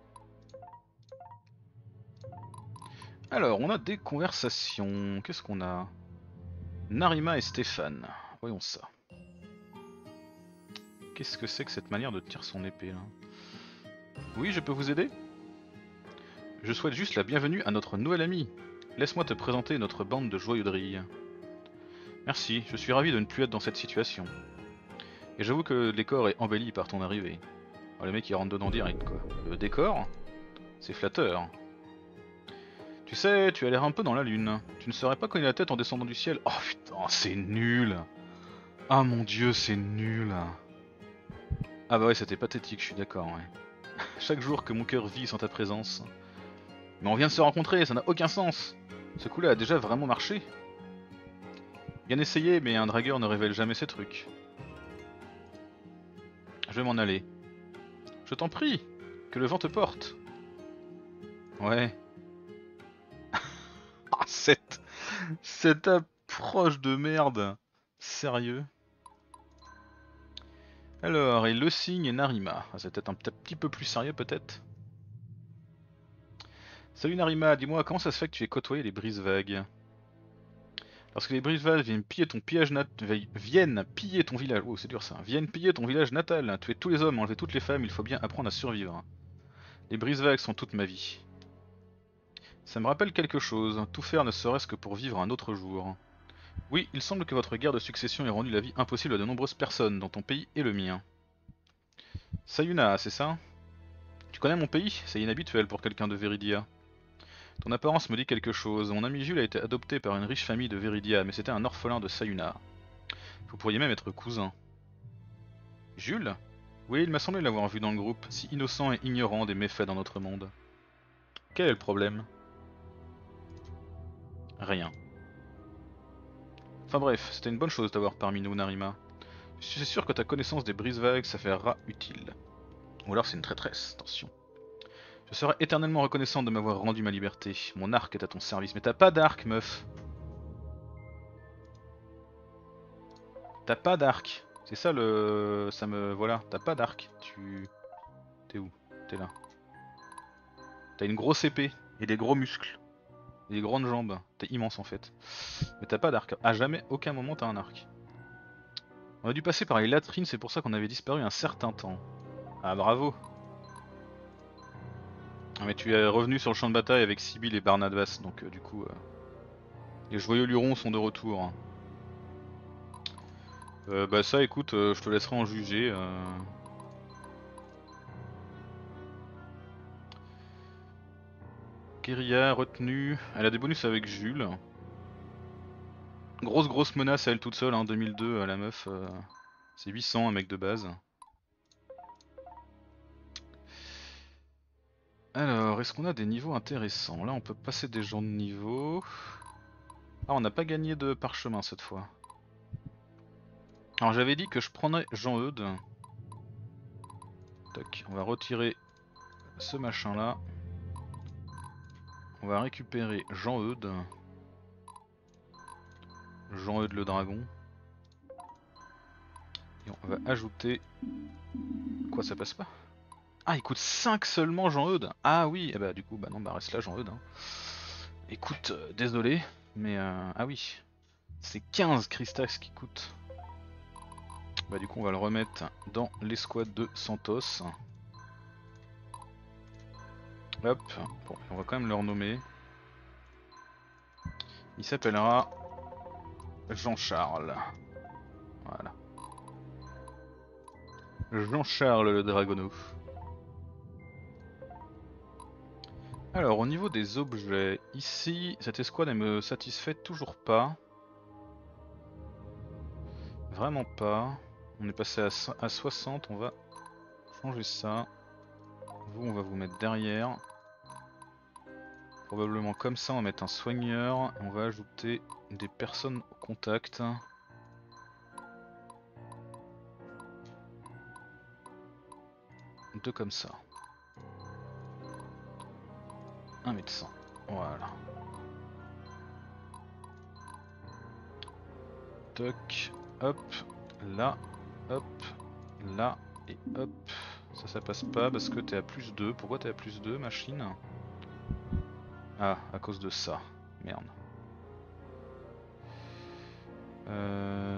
Alors, on a des conversations. Qu'est-ce qu'on a? Narima et Stéphane. Voyons ça. Qu'est-ce que c'est que cette manière de tirer son épée là? Oui, je peux vous aider? Je souhaite juste la bienvenue à notre nouvel ami. Laisse-moi te présenter notre bande de joyeux drilles. Merci, je suis ravi de ne plus être dans cette situation. Et j'avoue que le décor est embelli par ton arrivée. Oh, les mecs ils rentrent dedans direct quoi. Le décor, c'est flatteur. Tu sais, tu as l'air un peu dans la lune. Tu ne saurais pas cogner la tête en descendant du ciel. Oh putain, c'est nul. Ah mon dieu, c'est nul. Ah bah ouais, c'était pathétique, je suis d'accord, ouais. Chaque jour que mon cœur vit sans ta présence. Mais on vient de se rencontrer, ça n'a aucun sens. Ce coup-là a déjà vraiment marché. Bien essayé, mais un dragueur ne révèle jamais ses trucs. Je vais m'en aller. Je t'en prie, que le vent te porte. Ouais. Ah, cette... cette approche de merde. Sérieux. Alors, et le signe et Narima. Ah, c'est peut-être un petit peu plus sérieux peut-être. Salut Narima, dis-moi, comment ça se fait que tu aies côtoyé les brises-vagues? Lorsque les brises-vagues viennent piller ton pillage nat... viennent piller ton village... Oh, c'est dur ça. Viennent piller ton village natal, tuer tous les hommes, enlever toutes les femmes, il faut bien apprendre à survivre. Les brises-vagues sont toute ma vie. Ça me rappelle quelque chose, tout faire ne serait-ce que pour vivre un autre jour. Oui, il semble que votre guerre de succession ait rendu la vie impossible à de nombreuses personnes, dont ton pays et le mien. Sayuna, c'est ça? Tu connais mon pays? C'est inhabituel pour quelqu'un de Viridia. Ton apparence me dit quelque chose. Mon ami Jules a été adopté par une riche famille de Viridia, mais c'était un orphelin de Sayuna. Vous pourriez même être cousin. Jules? Oui, il m'a semblé l'avoir vu dans le groupe, si innocent et ignorant des méfaits dans notre monde. Quel est le problème? Rien. Enfin bref, c'était une bonne chose d'avoir parmi nous Narima. Je suis sûr que ta connaissance des brises-vagues s'avérera utile. Ou alors c'est une traîtresse, attention. Je serai éternellement reconnaissant de m'avoir rendu ma liberté. Mon arc est à ton service. Mais t'as pas d'arc, meuf. T'as pas d'arc. C'est ça le... ça me... Voilà, t'as pas d'arc. Tu... T'es où? T'es là. T'as une grosse épée et des gros muscles. Et des grandes jambes. T'es immense en fait. Mais t'as pas d'arc. À jamais, aucun moment t'as un arc. On a dû passer par les latrines, c'est pour ça qu'on avait disparu un certain temps. Ah bravo. Mais tu es revenu sur le champ de bataille avec Sibyl et Barnabas, donc euh, du coup... Euh, les joyeux lurons sont de retour. Euh, bah ça écoute, euh, je te laisserai en juger. Euh... Guérilla, retenue, elle a des bonus avec Jules. Grosse grosse menace à elle toute seule, hein, deux mille deux à la meuf. Euh... C'est huit cents un mec de base. Alors, est-ce qu'on a des niveaux intéressants? Là, on peut passer des gens de niveau. Ah, on n'a pas gagné de parchemin cette fois. Alors, j'avais dit que je prendrais Jean-Eudes. Tac, on va retirer ce machin-là. On va récupérer Jean-Eudes. Jean-Eudes le dragon. Et on va ajouter... Quoi, ça passe pas? Ah, il coûte cinq seulement Jean-Eudes. Ah oui, eh bah du coup, bah non, bah reste là Jean-Eudes. Hein. Écoute, euh, désolé, mais euh, ah oui, c'est quinze Christax qui coûte. Bah du coup, on va le remettre dans l'escouade de Santos. Hop, bon, on va quand même le renommer. Il s'appellera Jean-Charles. Voilà. Jean-Charles le Dragono. Alors au niveau des objets, ici cette escouade elle me satisfait toujours pas. Vraiment pas. On est passé à, à soixante, on va changer ça. Vous on va vous mettre derrière. Probablement comme ça on va mettre un soigneur. On va ajouter des personnes au contact. Deux comme ça. Un médecin, voilà. Toc, hop, là, hop, là, et hop. Ça, ça passe pas parce que t'es à plus deux. Pourquoi t'es à plus deux, machine? Ah, à cause de ça. Merde. Euh...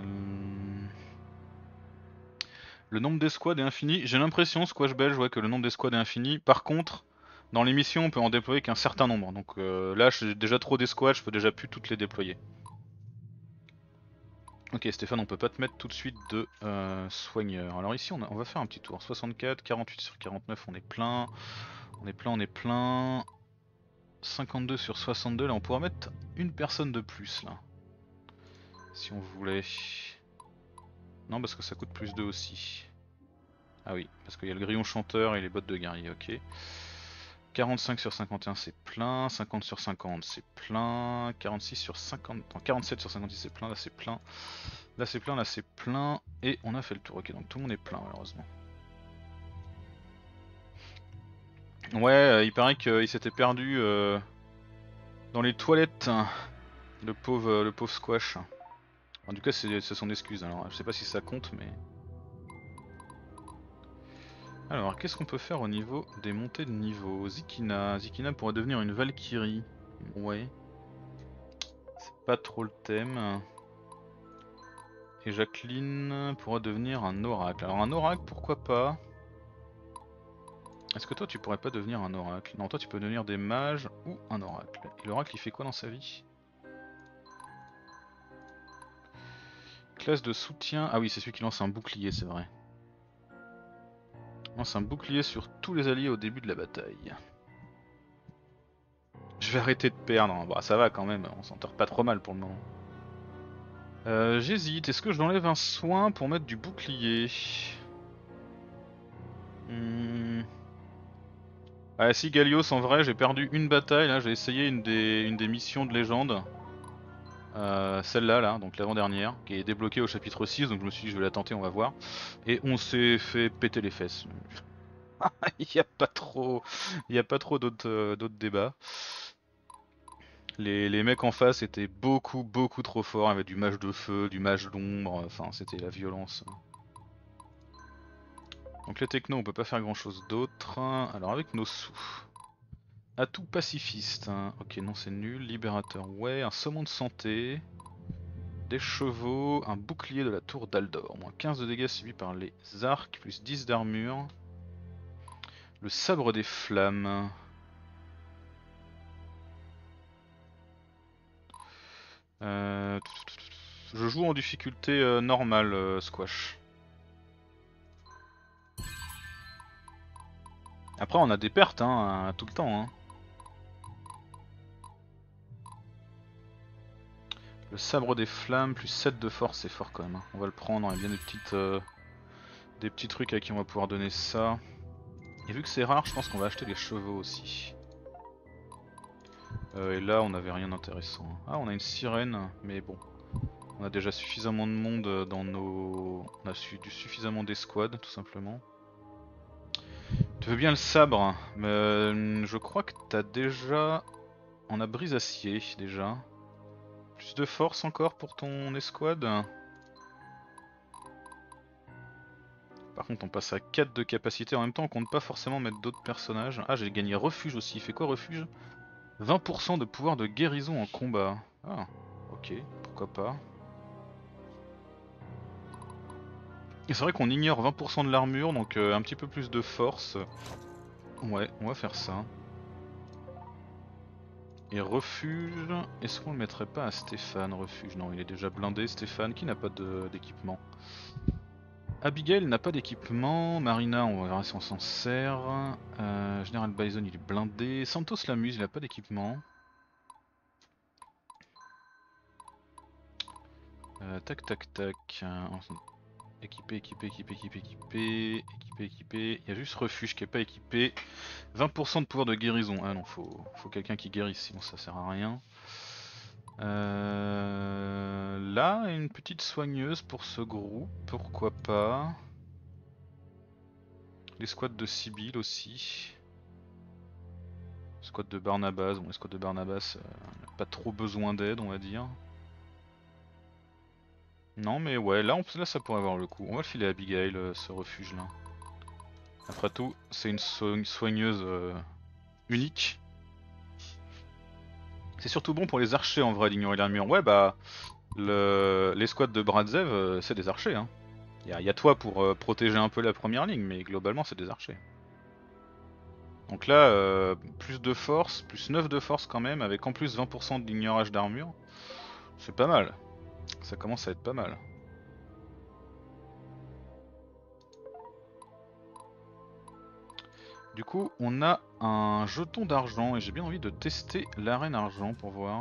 Le nombre d'escouades est infini. J'ai l'impression, Squash Belge, ouais, que le nombre d'escouades est infini. Par contre... Dans l'émission, on peut en déployer qu'un certain nombre, donc euh, là j'ai déjà trop d'escouades, je peux déjà plus toutes les déployer. Ok Stéphane, on peut pas te mettre tout de suite de euh, soigneur. Alors ici on, a, on va faire un petit tour. soixante-quatre, quarante-huit sur quarante-neuf, on est plein. On est plein, on est plein. cinquante-deux sur soixante-deux, là on pourra mettre une personne de plus là. Si on voulait. Non parce que ça coûte plus d'eux aussi. Ah oui, parce qu'il y a le grillon chanteur et les bottes de guerrier, ok. quarante-cinq sur cinquante et un c'est plein, cinquante sur cinquante c'est plein, quarante-six sur cinquante, non, quarante-sept sur cinquante-six c'est plein, là c'est plein, là c'est plein, là c'est plein, et on a fait le tour, ok donc tout le monde est plein malheureusement. Ouais, euh, il paraît qu'il s'était perdu euh, dans les toilettes, hein, le pauvre, le pauvre Squash. En tout cas c'est son excuse, alors je sais pas si ça compte mais... Alors, qu'est-ce qu'on peut faire au niveau des montées de niveau? Zikina. Zikina pourrait devenir une Valkyrie. Ouais. C'est pas trop le thème. Et Jacqueline pourrait devenir un oracle. Alors un oracle, pourquoi pas? Est-ce que toi tu pourrais pas devenir un oracle? Non, toi tu peux devenir des mages ou un oracle. Et l'oracle il fait quoi dans sa vie? Classe de soutien. Ah oui, c'est celui qui lance un bouclier, c'est vrai. Lance un bouclier sur tous les alliés au début de la bataille. Je vais arrêter de perdre, bah ça va quand même, on s'enterre pas trop mal pour le moment. Euh, J'hésite, est-ce que je l'enlève un soin pour mettre du bouclier? hmm. Ah si Gallios en vrai j'ai perdu une bataille, là j'ai essayé une des, une des missions de légende. Euh, Celle-là, là, donc l'avant-dernière, qui est débloquée au chapitre six, donc je me suis dit je vais la tenter, on va voir. Et on s'est fait péter les fesses. Il n'y a pas trop, il y a pas trop d'autres euh, d'autres débats. Les, les mecs en face étaient beaucoup beaucoup trop forts, il y avait du mage de feu, du mage d'ombre, enfin c'était la violence. Donc les technos on peut pas faire grand chose d'autre. Alors avec nos sous. Atout pacifiste, hein. Ok non c'est nul, libérateur ouais, un saumon de santé, des chevaux, un bouclier de la tour d'Aldor, moins quinze de dégâts subis par les arcs, plus dix d'armure, le sabre des flammes. Euh... Je joue en difficulté euh, normale euh, Squash. Après on a des pertes hein, tout le temps. Hein. Le sabre des flammes plus sept de force c'est fort quand même. Hein. On va le prendre, on a bien des petites, euh, des petits trucs à qui on va pouvoir donner ça. Et vu que c'est rare je pense qu'on va acheter les chevaux aussi. Euh, et là on avait rien d'intéressant. Ah on a une sirène mais bon. On a déjà suffisamment de monde dans nos... On a su... suffisamment d'escouades tout simplement. Tu veux bien le sabre, mais euh, je crois que t'as déjà... On a brise acier déjà. Plus de force encore pour ton escouade. Par contre on passe à quatre de capacité, en même temps on compte pas forcément mettre d'autres personnages. Ah j'ai gagné refuge aussi, il fait quoi refuge? vingt pour cent de pouvoir de guérison en combat. Ah ok, pourquoi pas. Et c'est vrai qu'on ignore vingt pour cent de l'armure, donc euh, un petit peu plus de force. Ouais, on va faire ça. Et refuge, est-ce qu'on le mettrait pas à Stéphane, refuge? Non, il est déjà blindé Stéphane, qui n'a pas d'équipement. Abigail n'a pas d'équipement, Marina on verra si on s'en sert. Euh, Général Bison il est blindé, Santos l'amuse, il a pas d'équipement. Euh, tac tac tac, euh, équipé, équipé, équipé, équipé, équipé, équipé, équipé, il y a juste refuge qui est pas équipé. vingt pour cent de pouvoir de guérison, ah non faut, faut quelqu'un qui guérisse sinon ça sert à rien. Euh, là, une petite soigneuse pour ce groupe, pourquoi pas. L'escouade de Sibyl aussi. L'escouade de Barnabas, bon l'escouade de Barnabas euh, n'a pas trop besoin d'aide on va dire. Non mais ouais, là, on, là ça pourrait avoir le coup. On va le filer à Abigail, euh, ce refuge là. Après tout, c'est une, so une soigneuse euh, unique. C'est surtout bon pour les archers en vrai d'ignorer l'armure. Ouais bah, l'escouade de Bradzev euh, c'est des archers hein. Il y, y a toi pour euh, protéger un peu la première ligne, mais globalement c'est des archers. Donc là, euh, plus de force, plus neuf de force quand même, avec en plus vingt pour cent d'ignorage d'armure. C'est pas mal. Ça commence à être pas mal. Du coup, on a un jeton d'argent et j'ai bien envie de tester l'arène argent pour voir.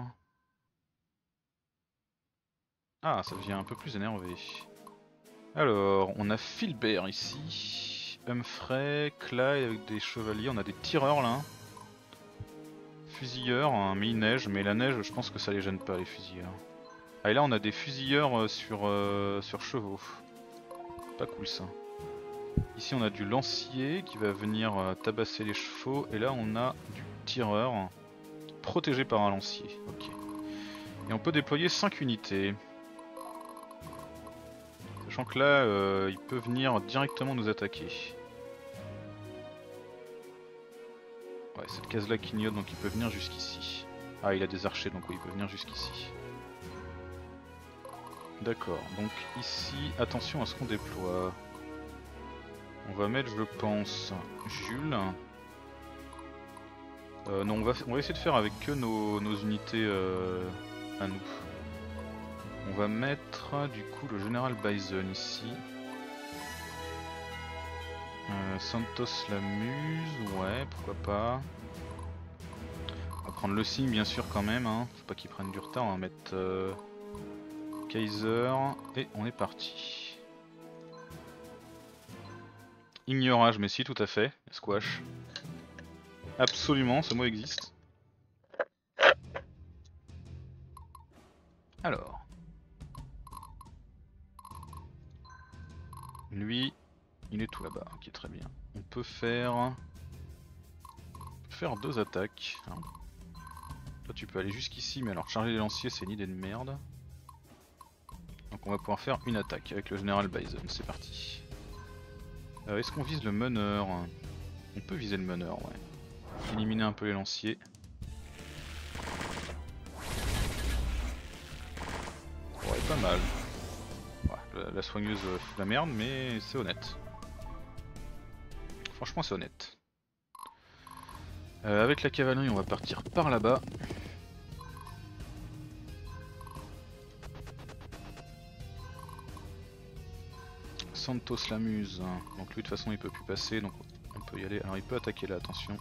Ah, ça devient un peu plus énervé. Alors, on a Philbert ici, Humphrey, Clyde avec des chevaliers, on a des tireurs là. Fusilleurs, hein, mais il neige, mais la neige je pense que ça les gêne pas les fusilleurs. Ah et là on a des fusilleurs euh, sur, euh, sur chevaux. Pas cool ça. Ici on a du lancier qui va venir euh, tabasser les chevaux et là on a du tireur protégé par un lancier. Ok. Et on peut déployer cinq unités. Sachant que là euh, il peut venir directement nous attaquer. Ouais, cette case là clignote donc il peut venir jusqu'ici. Ah il a des archers donc oui il peut venir jusqu'ici. D'accord, donc ici attention à ce qu'on déploie. On va mettre je pense Jules. Euh, non on va, on va essayer de faire avec que nos, nos unités euh, à nous. On va mettre du coup le général Bison ici. Euh, Santos la muse, ouais, pourquoi pas. On va prendre le signe bien sûr quand même, hein. Faut pas qu'il prenne du retard, on va mettre euh, Kaiser et on est parti. Ignorage, mais si tout à fait, squash. Absolument, ce mot existe. Alors. Lui... il est tout là-bas, ok très bien. On peut faire... on peut faire deux attaques. Hein. Toi tu peux aller jusqu'ici, mais alors charger les lanciers c'est une idée de merde. Donc on va pouvoir faire une attaque avec le général Bison, c'est parti. Euh, Est-ce qu'on vise le meneur? On peut viser le meneur, ouais. Éliminer un peu les lanciers. Ouais, pas mal. Ouais, la, la soigneuse fout la merde, mais c'est honnête. Franchement c'est honnête. Euh, avec la cavalerie on va partir par là-bas. Santos la muse, donc lui de toute façon il peut plus passer donc on peut y aller. Alors il peut attaquer là, attention.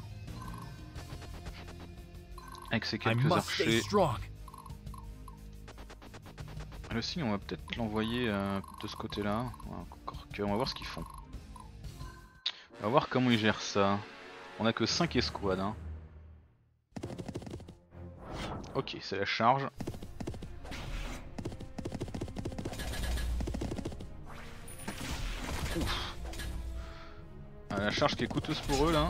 Avec ses quelques archers. Le signe on va peut-être l'envoyer euh, de ce côté là. Encore que, on va voir ce qu'ils font. On va voir comment ils gèrent ça. On a que cinq escouades. Hein. Ok, c'est la charge. Ouf. Ah, la charge qui est coûteuse pour eux là.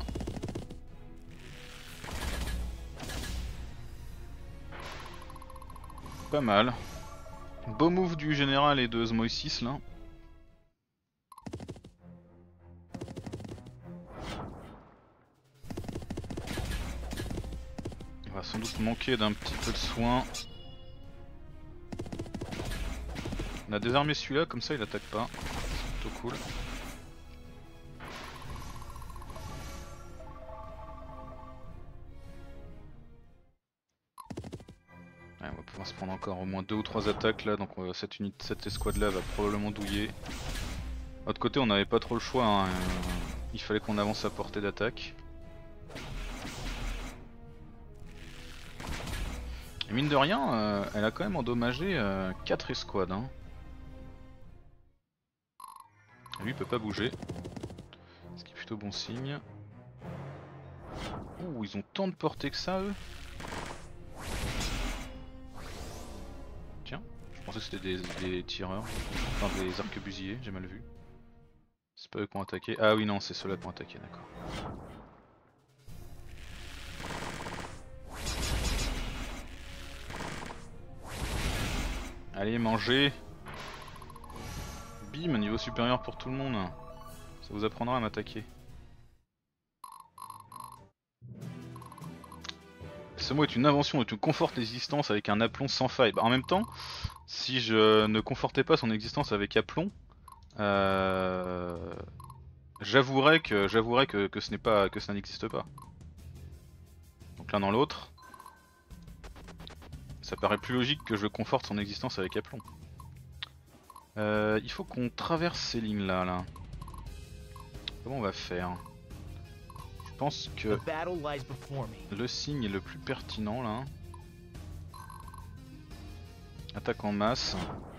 Pas mal. Beau move du général et de Zmoisis là. On va sans doute manquer d'un petit peu de soin. On a désarmé celui-là, comme ça il attaque pas. C'est plutôt cool. Ouais, on va pouvoir se prendre encore au moins deux ou trois attaques là, donc euh, cette, unité, cette escouade là va probablement douiller. De l'autre côté on n'avait pas trop le choix, hein. euh, il fallait qu'on avance à portée d'attaque. Et mine de rien, euh, elle a quand même endommagé euh, quatre escouades. Hein. Lui il peut pas bouger, ce qui est plutôt bon signe. Ouh, ils ont tant de portée que ça eux. Tiens, je pensais que c'était des, des tireurs, enfin des arquebusiers, j'ai mal vu. C'est pas eux qui ont attaqué. Ah oui non, c'est ceux-là qui ont attaqué, d'accord. Allez, mangez. Bim, niveau supérieur pour tout le monde. Ça vous apprendra à m'attaquer. Ce mot est une invention et tu confortes l'existence avec un aplomb sans faille. Bah, en même temps, si je ne confortais pas son existence avec aplomb, euh... j'avouerais que j'avouerais que, que ce n'est pas que ça n'existe pas. Donc l'un dans l'autre, ça paraît plus logique que je conforte son existence avec aplomb. Euh, il faut qu'on traverse ces lignes là, là. Comment on va faire? Je pense que The battle lies before me. le signe est le plus pertinent là. Attaque en masse.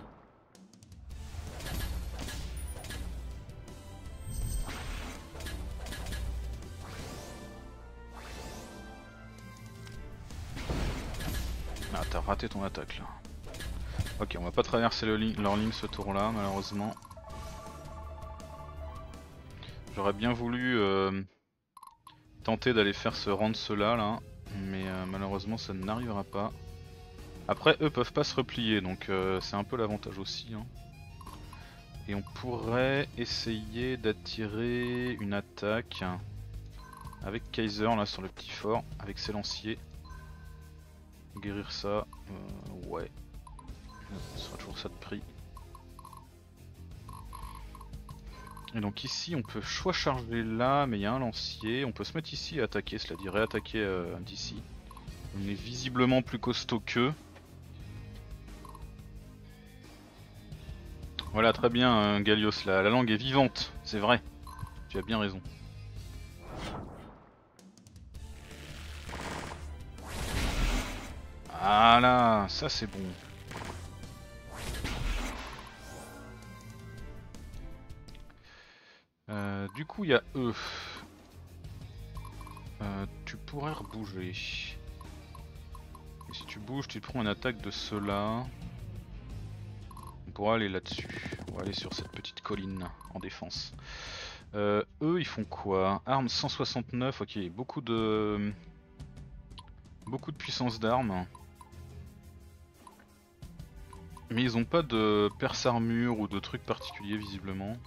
Ah, t'as raté ton attaque là. Ok, on va pas traverser le li leur ligne ce tour là malheureusement. J'aurais bien voulu euh, tenter d'aller faire ce round cela là, mais euh, malheureusement ça n'arrivera pas. Après eux peuvent pas se replier donc euh, c'est un peu l'avantage aussi. Hein. Et on pourrait essayer d'attirer une attaque avec Kaiser là sur le petit fort, avec ses lanciers. Guérir ça, euh, ouais. Ce sera toujours ça de prix. Et donc ici on peut soit charger là, mais il y a un lancier. On peut se mettre ici et attaquer, cela dit réattaquer euh, d'ici. On est visiblement plus costaud qu'eux. Voilà, très bien euh, Gallios, la, la langue est vivante, c'est vrai. Tu as bien raison. Voilà, ça c'est bon. Euh, du coup il y a eux. Euh, tu pourrais rebouger. Et si tu bouges tu te prends une attaque de ceux-là. On pourra aller là-dessus. On va aller sur cette petite colline en défense. Euh, eux ils font quoi? Armes cent soixante-neuf, ok, beaucoup de... Beaucoup de puissance d'armes. Mais ils ont pas de perce armure ou de trucs particuliers visiblement.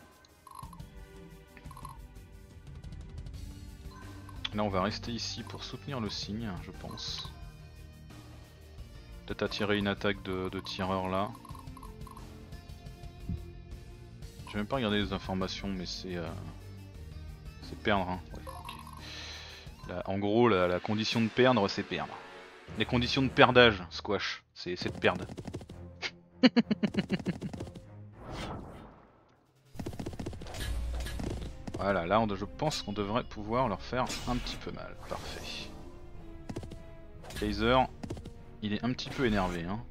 Là on va rester ici pour soutenir le signe, je pense. Peut-être attirer une attaque de, de tireur là. Je vais même pas regarder les informations mais c'est euh, c'est perdre. Hein. Ouais, okay. Là, en gros la, la condition de perdre c'est perdre. Les conditions de perdage, squash, c'est de perdre. Voilà, là on, je pense qu'on devrait pouvoir leur faire un petit peu mal. Parfait. Kaiser, il est un petit peu énervé. Hein.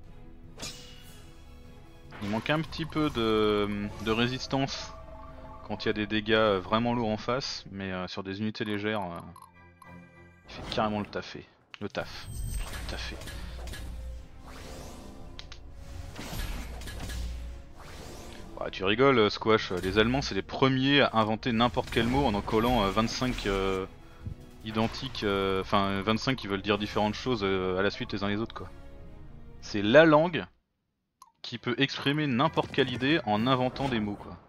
Il manque un petit peu de, de résistance quand il y a des dégâts vraiment lourds en face, mais euh, sur des unités légères, euh, il fait carrément le tafé. Le taf. Le tafé. Bah, tu rigoles Squash, les Allemands c'est les premiers à inventer n'importe quel mot en en collant euh, vingt-cinq euh, identiques, enfin euh, vingt-cinq qui veulent dire différentes choses euh, à la suite les uns les autres quoi. C'est la langue qui peut exprimer n'importe quelle idée en inventant des mots quoi.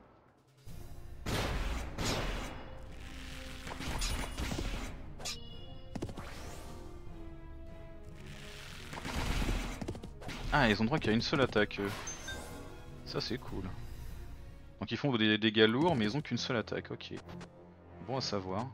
Ah ils ont droit qu'à une seule attaque eux. Ça c'est cool. Donc ils font des dégâts lourds mais ils ont qu'une seule attaque, ok. Bon à savoir.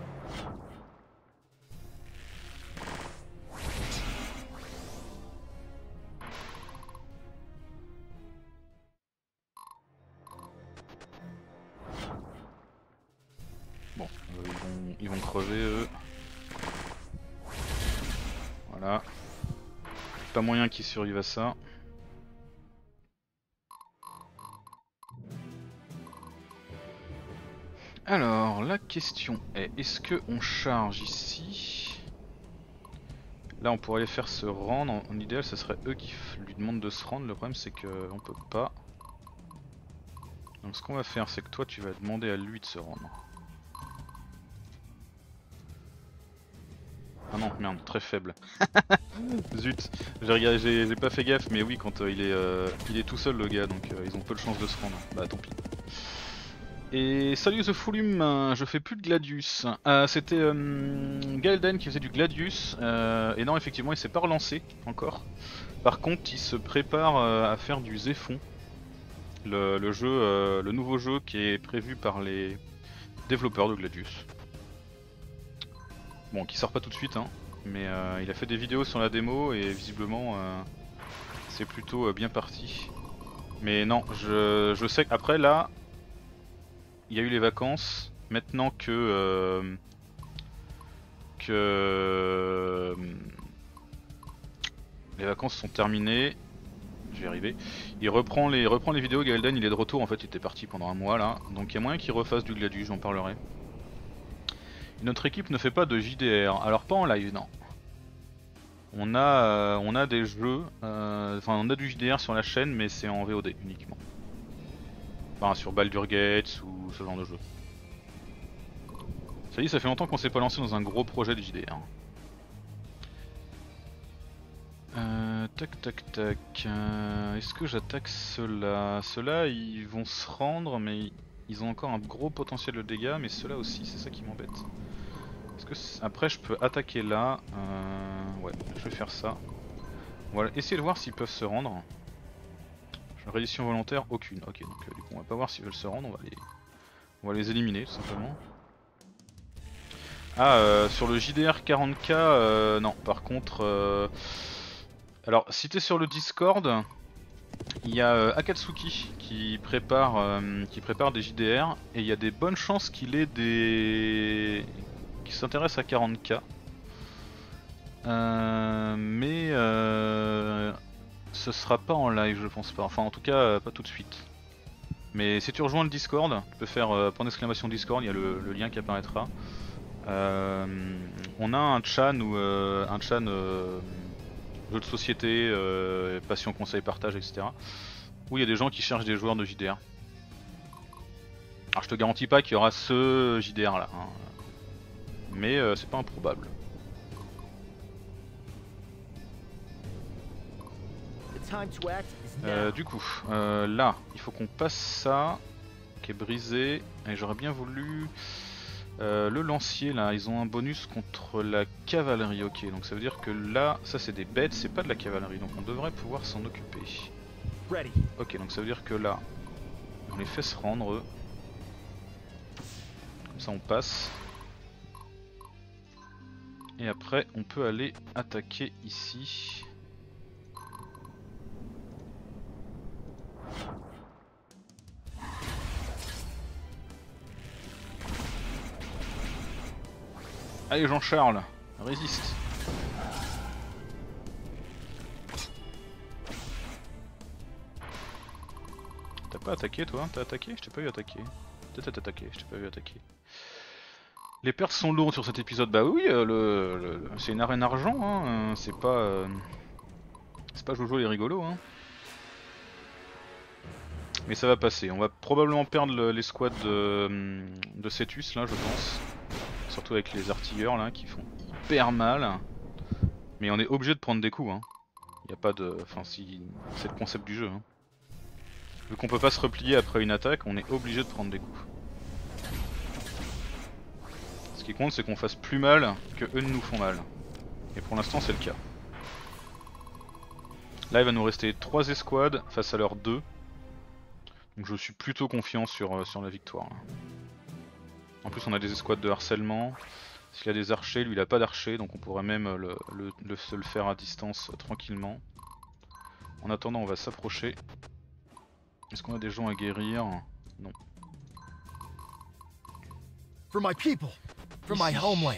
Bon, euh, ils, vont, ils vont crever eux. Voilà. Pas moyen qu'ils survivent à ça. Alors, la question est, est-ce que on charge ici? Là, on pourrait aller faire se rendre. En, en idéal, ce serait eux qui lui demandent de se rendre. Le problème, c'est que on peut pas. Donc, ce qu'on va faire, c'est que toi, tu vas demander à lui de se rendre. Ah non, merde, très faible. Zut, j'ai pas fait gaffe, mais oui, quand euh, il, est, euh, il est tout seul, le gars, donc euh, ils ont peu de chance de se rendre. Bah, tant pis. Et salut The Fulum, je fais plus de Gladius. Euh, C'était euh, Galden qui faisait du Gladius, euh, et non effectivement il s'est pas relancé encore. Par contre il se prépare euh, à faire du Zéphon, le, le jeu, euh, le nouveau jeu qui est prévu par les développeurs de Gladius. Bon, qui sort pas tout de suite, hein, mais euh, il a fait des vidéos sur la démo et visiblement euh, c'est plutôt euh, bien parti. Mais non, je, je sais qu'après là, il y a eu les vacances. Maintenant que euh, que euh, les vacances sont terminées, je vais y arriver. Il reprend les, il reprend les vidéos. Galden, il est de retour. En fait, il était parti pendant un mois là, donc il y a moyen qu'il refasse du Gladius. J'en parlerai. Notre équipe ne fait pas de J D R, alors pas en live, non. On a, euh, on a des jeux, euh, enfin on a du J D R sur la chaîne, mais c'est en V O D uniquement. Enfin sur Baldur's Gate ou ce genre de jeu. Ça dit, ça fait longtemps qu'on s'est pas lancé dans un gros projet de J D R. Euh, tac tac tac. Euh, Est-ce que j'attaque ceux-là? Ceux-là ils vont se rendre, mais ils ont encore un gros potentiel de dégâts, mais ceux-là aussi, c'est ça qui m'embête. Est-ce que c... Après je peux attaquer là, euh... ouais, je vais faire ça. Voilà, essayer de voir s'ils peuvent se rendre. Reddition volontaire, aucune. Ok, donc euh, du coup on va pas voir s'ils veulent se rendre, on va les, on va les éliminer tout simplement. Ah, euh, sur le J D R quarante K, euh, non, par contre... Euh... Alors, si t'es sur le Discord, il y a euh, Akatsuki qui prépare, euh, qui prépare des J D R, et il y a des bonnes chances qu'il ait des... qui s'intéressent à quarante K. Euh, mais euh, ce sera pas en live, je pense pas. Enfin, en tout cas, euh, pas tout de suite. Mais si tu rejoins le Discord, tu peux faire euh, point d'exclamation Discord, il y a le, le lien qui apparaîtra. Euh, on a un chan ou euh, un chan euh, jeu de société, euh, passion, conseil, partage, et cetera. Où il y a des gens qui cherchent des joueurs de J D R. Alors je te garantis pas qu'il y aura ce J D R là, hein. Mais euh, c'est pas improbable. Euh, du coup, euh, là, il faut qu'on passe ça, qui est brisé, et j'aurais bien voulu... Euh, le lancier là, ils ont un bonus contre la cavalerie, ok, donc ça veut dire que là, ça c'est des bêtes, c'est pas de la cavalerie, donc on devrait pouvoir s'en occuper. Ok, donc ça veut dire que là, on les fait se rendre eux. Comme ça on passe. Et après on peut aller attaquer ici. Allez Jean-Charles, résiste. T'as pas attaqué toi? T'as attaqué? Je t'ai pas vu attaquer. Peut-être t'as attaqué, je t'ai pas vu attaquer. Les pertes sont lourdes sur cet épisode, bah oui, euh, le, le, c'est une arène argent, hein. C'est pas... Euh, c'est pas Jojo les rigolos, hein. Mais ça va passer, on va probablement perdre le, les squads de, de Cetus là je pense. Surtout avec les artilleurs là qui font hyper mal. Mais on est obligé de prendre des coups, hein. Y a pas de... Enfin si... c'est le concept du jeu, hein. Vu qu'on peut pas se replier après une attaque, on est obligé de prendre des coups. Ce qui compte c'est qu'on fasse plus mal que eux ne nous font mal. Et pour l'instant c'est le cas. Là il va nous rester trois escouades face à leurs deux. Donc je suis plutôt confiant sur, sur la victoire. En plus on a des escouades de harcèlement. S'il a des archers, lui il a pas d'archers, donc on pourrait même le, le, le, se le faire à distance euh, tranquillement. En attendant on va s'approcher. Est-ce qu'on a des gens à guérir? Non. For my people, for my homeland.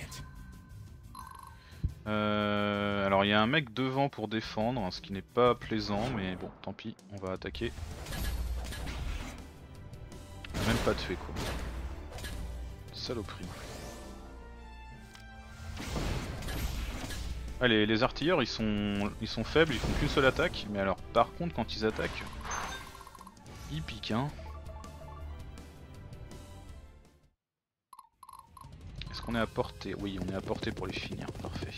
Euh, alors il y a un mec devant pour défendre, ce qui n'est pas plaisant, mais bon tant pis, on va attaquer. Même pas de fait quoi. Saloperie. Ah, les, les artilleurs ils sont ils sont faibles, ils font qu'une seule attaque, mais alors par contre quand ils attaquent, ils piquent hein. Est-ce qu'on est à portée? Oui, on est à portée pour les finir, parfait.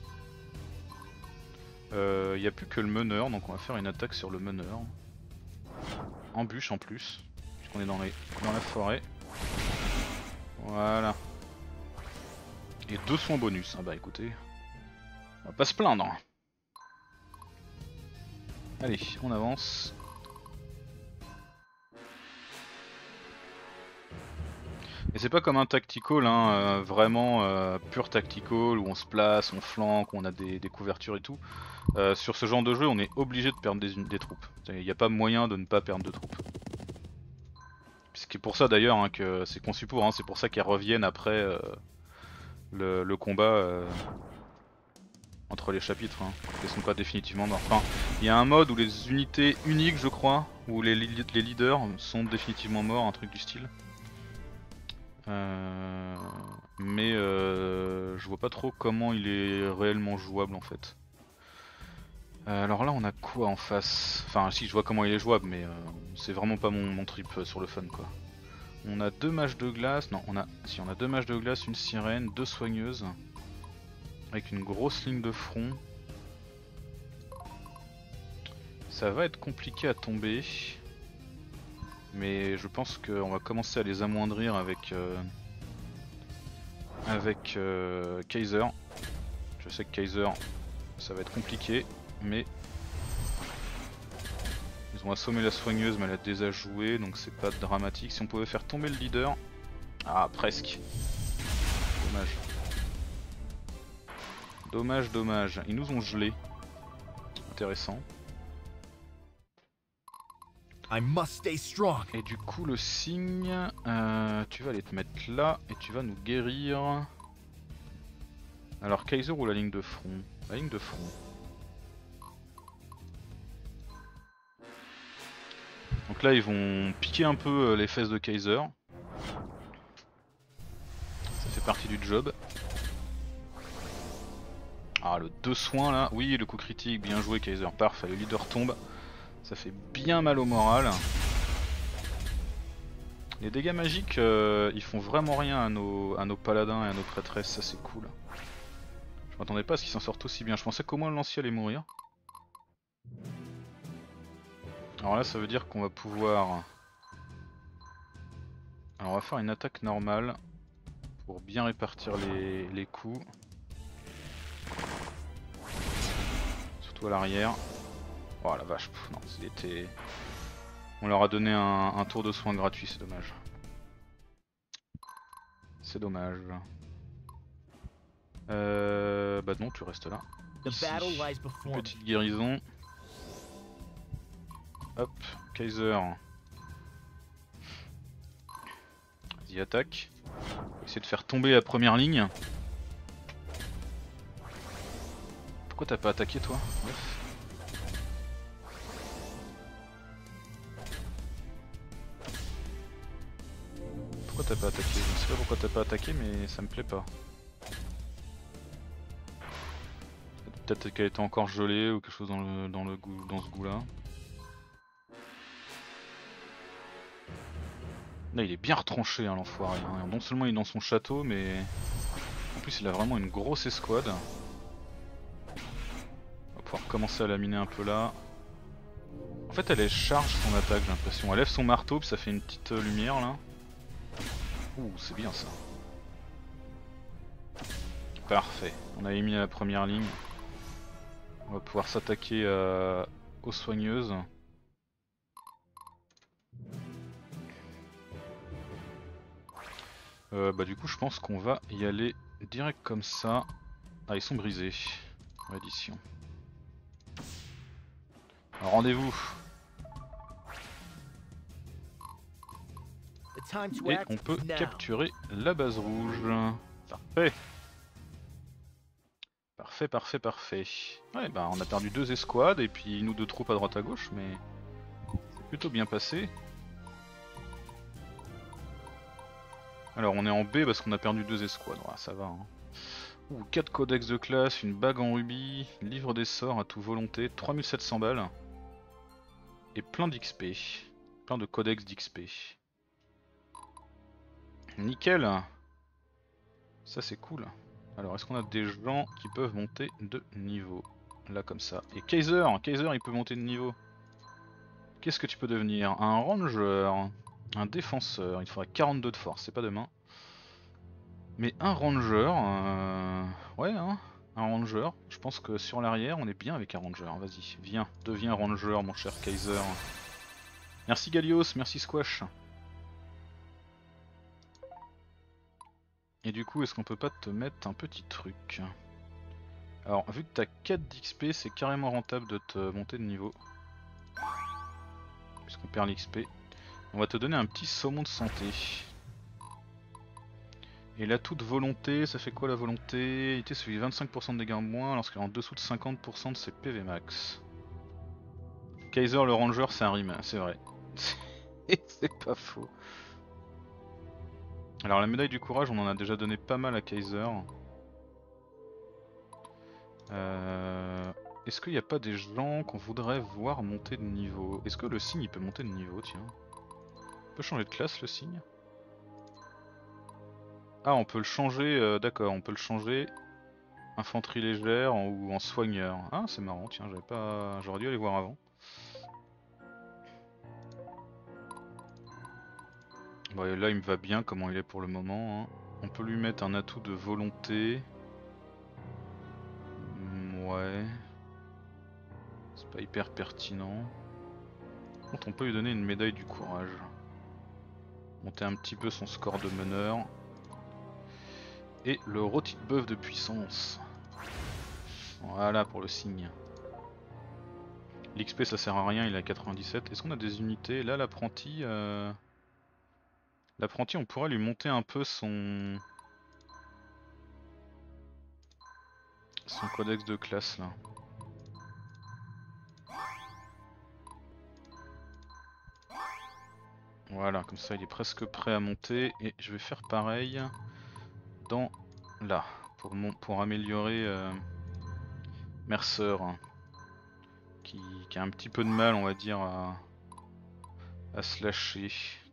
Il euh, n'y a plus que le meneur, donc on va faire une attaque sur le meneur. Embûche en plus, puisqu'on est dans, les, dans la forêt. Voilà. Et deux soins bonus, ah bah écoutez, on va pas se plaindre. Allez, on avance. Et c'est pas comme un tactical, hein, euh, vraiment euh, pur tactical où on se place, on flanque, on a des, des couvertures et tout. Euh, sur ce genre de jeu, on est obligé de perdre des, des troupes. Il n'y a pas moyen de ne pas perdre de troupes. C'est pour ça d'ailleurs hein, que c'est conçu pour, hein, c'est pour ça qu'elles reviennent après euh, le, le combat euh, entre les chapitres. Hein. Elles sont pas définitivement mortes. Enfin, il y a un mode où les unités uniques, je crois, où les, les leaders sont définitivement morts, un truc du style. Euh, mais euh, je vois pas trop comment il est réellement jouable en fait. Euh, alors là on a quoi en face? Enfin si je vois comment il est jouable mais euh, c'est vraiment pas mon, mon trip euh, sur le fun quoi. On a deux mages de glace, non on a si on a deux mages de glace, une sirène, deux soigneuses avec une grosse ligne de front. Ça va être compliqué à tomber. Mais je pense qu'on va commencer à les amoindrir avec euh, avec euh, Kaiser. Je sais que Kaiser ça va être compliqué mais ils ont assommé la soigneuse mais elle a déjà joué donc c'est pas dramatique. Si on pouvait faire tomber le leader. Ah presque. Dommage. Dommage dommage. Ils nous ont gelé. Intéressant. I must stay strong. Et du coup le signe, euh, tu vas aller te mettre là et tu vas nous guérir. Alors Kaiser ou la ligne de front? La ligne de front. Donc là ils vont piquer un peu les fesses de Kaiser. Ça fait partie du job. Ah le deux soins là, oui le coup critique, bien joué Kaiser, parfait, le leader tombe. Ça fait bien mal au moral. Les dégâts magiques, euh, ils font vraiment rien à nos, à nos paladins et à nos prêtresses, ça c'est cool. Je m'attendais pas à ce qu'ils s'en sortent aussi bien, je pensais qu'au moins le lancier allait mourir. Alors là ça veut dire qu'on va pouvoir... Alors on va faire une attaque normale pour bien répartir les, les coups. Surtout à l'arrière. Oh la vache, pff, non, c'était... On leur a donné un, un tour de soin gratuit, c'est dommage. C'est dommage. Euh... Bah non, tu restes là. Ici. Petite guérison. Hop, Kaiser. Vas-y, attaque. Essayer de faire tomber la première ligne. Pourquoi t'as pas attaqué toi? Bref. Pourquoi t'as pas attaqué? Je ne sais pas pourquoi t'as pas attaqué mais ça me plaît pas. Peut-être qu'elle était encore gelée ou quelque chose dans le dans le goût dans ce goût là. Là il est bien retranché hein, l'enfoiré. Hein. Non seulement il est dans son château mais en plus il a vraiment une grosse escouade. On va pouvoir commencer à la miner un peu là. En fait elle est charge son attaque j'ai l'impression. Elle lève son marteau puis ça fait une petite lumière là. Ouh, c'est bien ça. Parfait, on a éliminé la première ligne. On va pouvoir s'attaquer euh, aux soigneuses. Euh, bah du coup je pense qu'on va y aller direct comme ça. Ah ils sont brisés. Reddition. Rendez-vous. Et on peut capturer la base rouge. Parfait. Parfait, parfait, parfait. Ouais, bah on a perdu deux escouades et puis nous deux troupes à droite à gauche, mais c'est plutôt bien passé. Alors on est en B parce qu'on a perdu deux escouades, ouais, ça va. Hein. Ouh, quatre codex de classe, une bague en rubis, livre des sorts à tout volonté, trois mille sept cents balles. Et plein d'X P. Plein de codex d'X P. Nickel. Ça c'est cool. Alors est-ce qu'on a des gens qui peuvent monter de niveau? Là comme ça. Et Kaiser, Kaiser il peut monter de niveau. Qu'est-ce que tu peux devenir? Un ranger, un défenseur, il faudra quarante-deux de force, c'est pas demain. Mais un ranger, euh... ouais hein, un ranger, je pense que sur l'arrière on est bien avec un ranger. Vas-y, viens, deviens ranger mon cher Kaiser. Merci Galios, merci Squash. Et du coup, est-ce qu'on peut pas te mettre un petit truc? Alors, vu que t'as quatre d'X P, c'est carrément rentable de te monter de niveau. Puisqu'on perd l'X P. On va te donner un petit saumon de santé. Et là, toute volonté, ça fait quoi la volonté? Il était celui vingt-cinq pour cent de dégâts en moins lorsqu'il est en dessous de cinquante pour cent de ses P V max. Kaiser le Ranger, c'est un rime, c'est vrai. C'est pas faux. Alors la médaille du courage, on en a déjà donné pas mal à Kaiser. Euh... Est-ce qu'il n'y a pas des gens qu'on voudrait voir monter de niveau? Est-ce que le signe il peut monter de niveau, tiens? On peut changer de classe le signe? Ah, on peut le changer, euh, d'accord, on peut le changer infanterie légère en, ou en soigneur. Ah, c'est marrant, tiens, j'avais pas, j'aurais dû aller voir avant. Bon, et là il me va bien comment il est pour le moment, hein. On peut lui mettre un atout de volonté. Mm, ouais. C'est pas hyper pertinent. Par contre, on peut lui donner une médaille du courage. Monter un petit peu son score de meneur. Et le rôti de bœuf de puissance. Voilà pour le signe. L'X P ça sert à rien, il est à quatre-vingt-dix-sept. Est-ce qu'on a des unités? Là l'apprenti... Euh... L'apprenti on pourrait lui monter un peu son... Son codex de classe là. Voilà, comme ça il est presque prêt à monter. Et je vais faire pareil dans là. Pour, mon... pour améliorer euh... Mercer. Qui... qui a un petit peu de mal on va dire à, à se lâcher.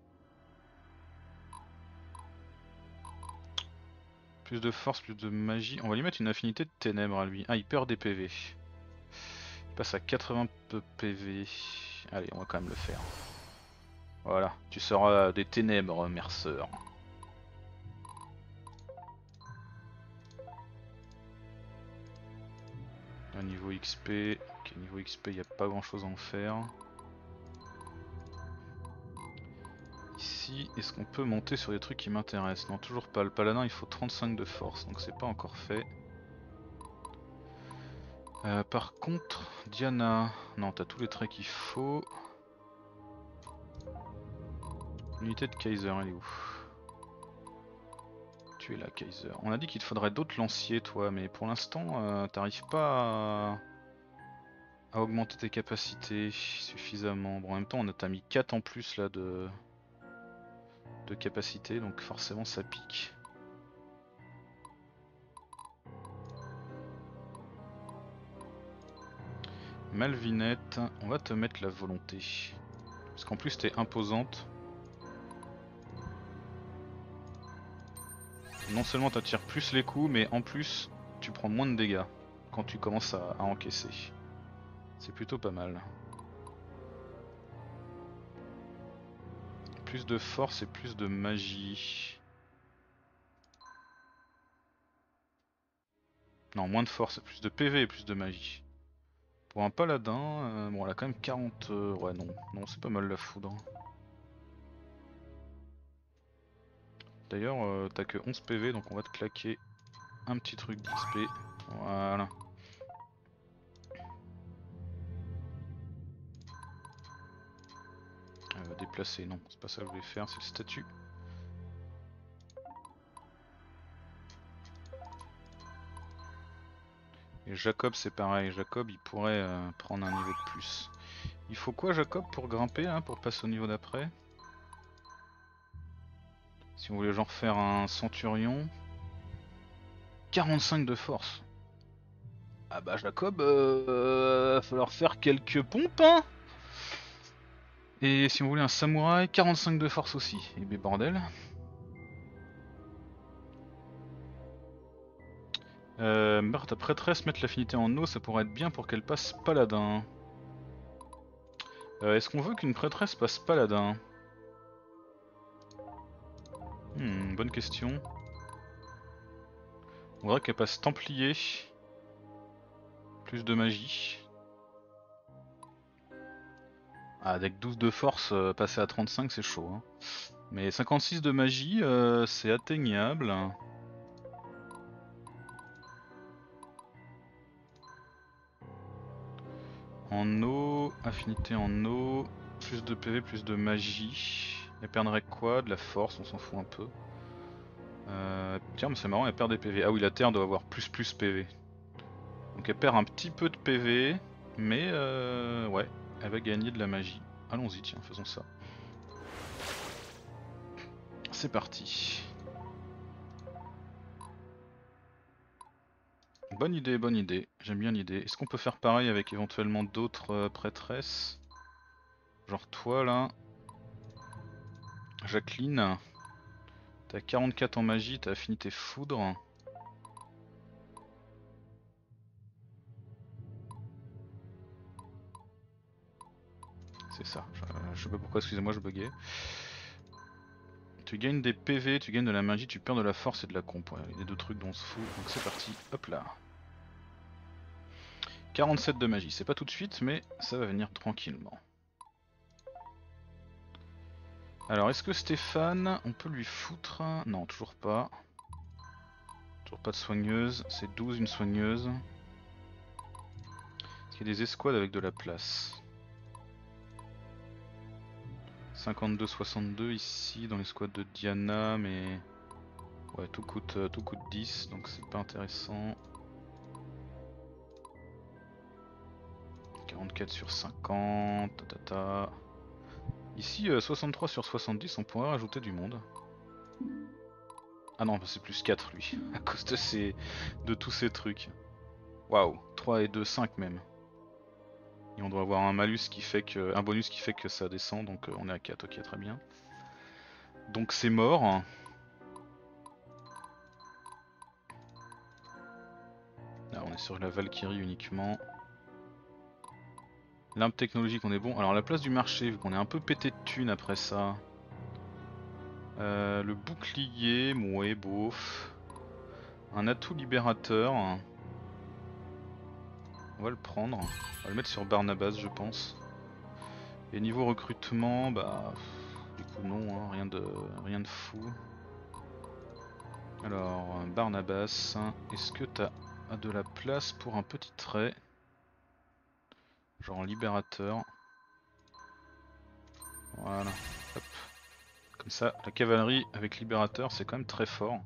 Plus de force, plus de magie. On va lui mettre une affinité de ténèbres à lui. Ah, il perd des P V. Il passe à quatre-vingts P V. Allez, on va quand même le faire. Voilà, tu seras des ténèbres, Mercer. Un niveau X P. Ok, niveau X P, il n'y a pas grand chose à en faire. Ici, est-ce qu'on peut monter sur des trucs qui m'intéressent? Non, toujours pas. Le paladin, il faut trente-cinq de force, donc c'est pas encore fait. Euh, par contre, Diana... Non, t'as tous les traits qu'il faut. L'unité de Kaiser, elle est où? Tu es là, Kaiser. On a dit qu'il te faudrait d'autres lanciers, toi, mais pour l'instant, euh, t'arrives pas à... à augmenter tes capacités suffisamment. Bon, en même temps, on a t'as mis quatre en plus là de... de capacité, donc forcément ça pique. Malvinette, on va te mettre la volonté. Parce qu'en plus t'es imposante. Non seulement t'attires plus les coups, mais en plus tu prends moins de dégâts quand tu commences à, à encaisser. C'est plutôt pas mal. Plus de force et plus de magie. Non, moins de force, plus de P V et plus de magie. Pour un paladin, euh, bon elle a quand même quarante... Euh, ouais non, non c'est pas mal la foudre. D'ailleurs euh, t'as que onze P V donc on va te claquer un petit truc d'X P. Voilà. Elle va déplacer, non c'est pas ça que je voulais faire, c'est le statut. Et Jacob c'est pareil, Jacob il pourrait euh, prendre un niveau de plus. Il faut quoi Jacob pour grimper hein, pour passer au niveau d'après? Si on voulait genre faire un centurion. quarante-cinq de force. Ah bah Jacob, euh, va falloir faire quelques pompes hein. Et si on voulait un samouraï, quarante-cinq de force aussi. Et ben bordel. Euh, Meurt ta prêtresse, mettre l'affinité en eau, ça pourrait être bien pour qu'elle passe paladin. Euh, Est-ce qu'on veut qu'une prêtresse passe paladin? Hmm, bonne question. On voudrait qu'elle passe templier. Plus de magie. Ah, avec douze de force, euh, passer à trente-cinq c'est chaud. Hein. Mais cinquante-six de magie, euh, c'est atteignable. En eau, affinité en eau, plus de P V, plus de magie. Elle perdrait quoi? De la force, on s'en fout un peu. Euh, tiens, mais c'est marrant, elle perd des P V. Ah oui, la terre doit avoir plus plus P V. Donc elle perd un petit peu de P V, mais euh, ouais, elle va gagner de la magie. Allons-y, tiens, faisons ça. C'est parti. Bonne idée, bonne idée. J'aime bien l'idée. Est-ce qu'on peut faire pareil avec éventuellement d'autres euh, prêtresses? Genre toi là. Jacqueline. T'as quarante-quatre en magie, t'as affinité foudre. C'est ça. Je, je sais pas pourquoi, excusez-moi, je buguais. Tu gagnes des P V, tu gagnes de la magie, tu perds de la force et de la comp. Ouais, il y a des deux trucs dont on se fout. Donc c'est parti. Hop là. quarante-sept de magie. C'est pas tout de suite, mais ça va venir tranquillement. Alors, est-ce que Stéphane, on peut lui foutre... Non, toujours pas. Toujours pas de soigneuse. C'est douze, une soigneuse. Est-ce qu'il y a des escouades avec de la place? cinquante-deux soixante-deux ici, dans l'escouade de Diana, mais... Ouais, tout coûte, tout coûte dix, donc c'est pas intéressant. quarante-quatre sur cinquante, tatata... Ici, euh, soixante-trois sur soixante-dix, on pourrait rajouter du monde. Ah non, c'est plus quatre lui, à cause de, ces... de tous ces trucs. Waouh, trois et deux, cinq même. Et on doit avoir un malus qui fait que. Un bonus qui fait que ça descend, donc euh, on est à quatre, ok très bien. Donc c'est mort. Là on est sur la Valkyrie uniquement. L'arme technologique on est bon. Alors la place du marché, vu qu'on est un peu pété de thunes après ça. Euh, le bouclier, ouais beauf. Un atout libérateur. On va le prendre. On va le mettre sur Barnabas je pense. Et niveau recrutement, bah... Du coup non, hein, rien de rien de fou. Alors, Barnabas, est-ce que t'as de la place pour un petit trait? Genre en libérateur. Voilà, hop. Comme ça, la cavalerie avec libérateur, c'est quand même très fort.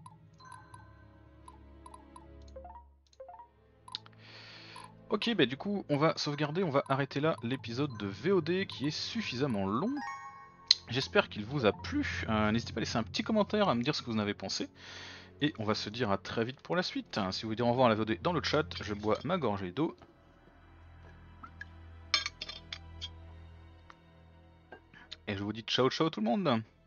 Ok, bah du coup, on va sauvegarder, on va arrêter là l'épisode de V O D qui est suffisamment long. J'espère qu'il vous a plu. Euh, N'hésitez pas à laisser un petit commentaire, à me dire ce que vous en avez pensé. Et on va se dire à très vite pour la suite. Si vous voulez dire au revoir à la V O D dans le chat, je bois ma gorgée d'eau. Et je vous dis ciao ciao tout le monde.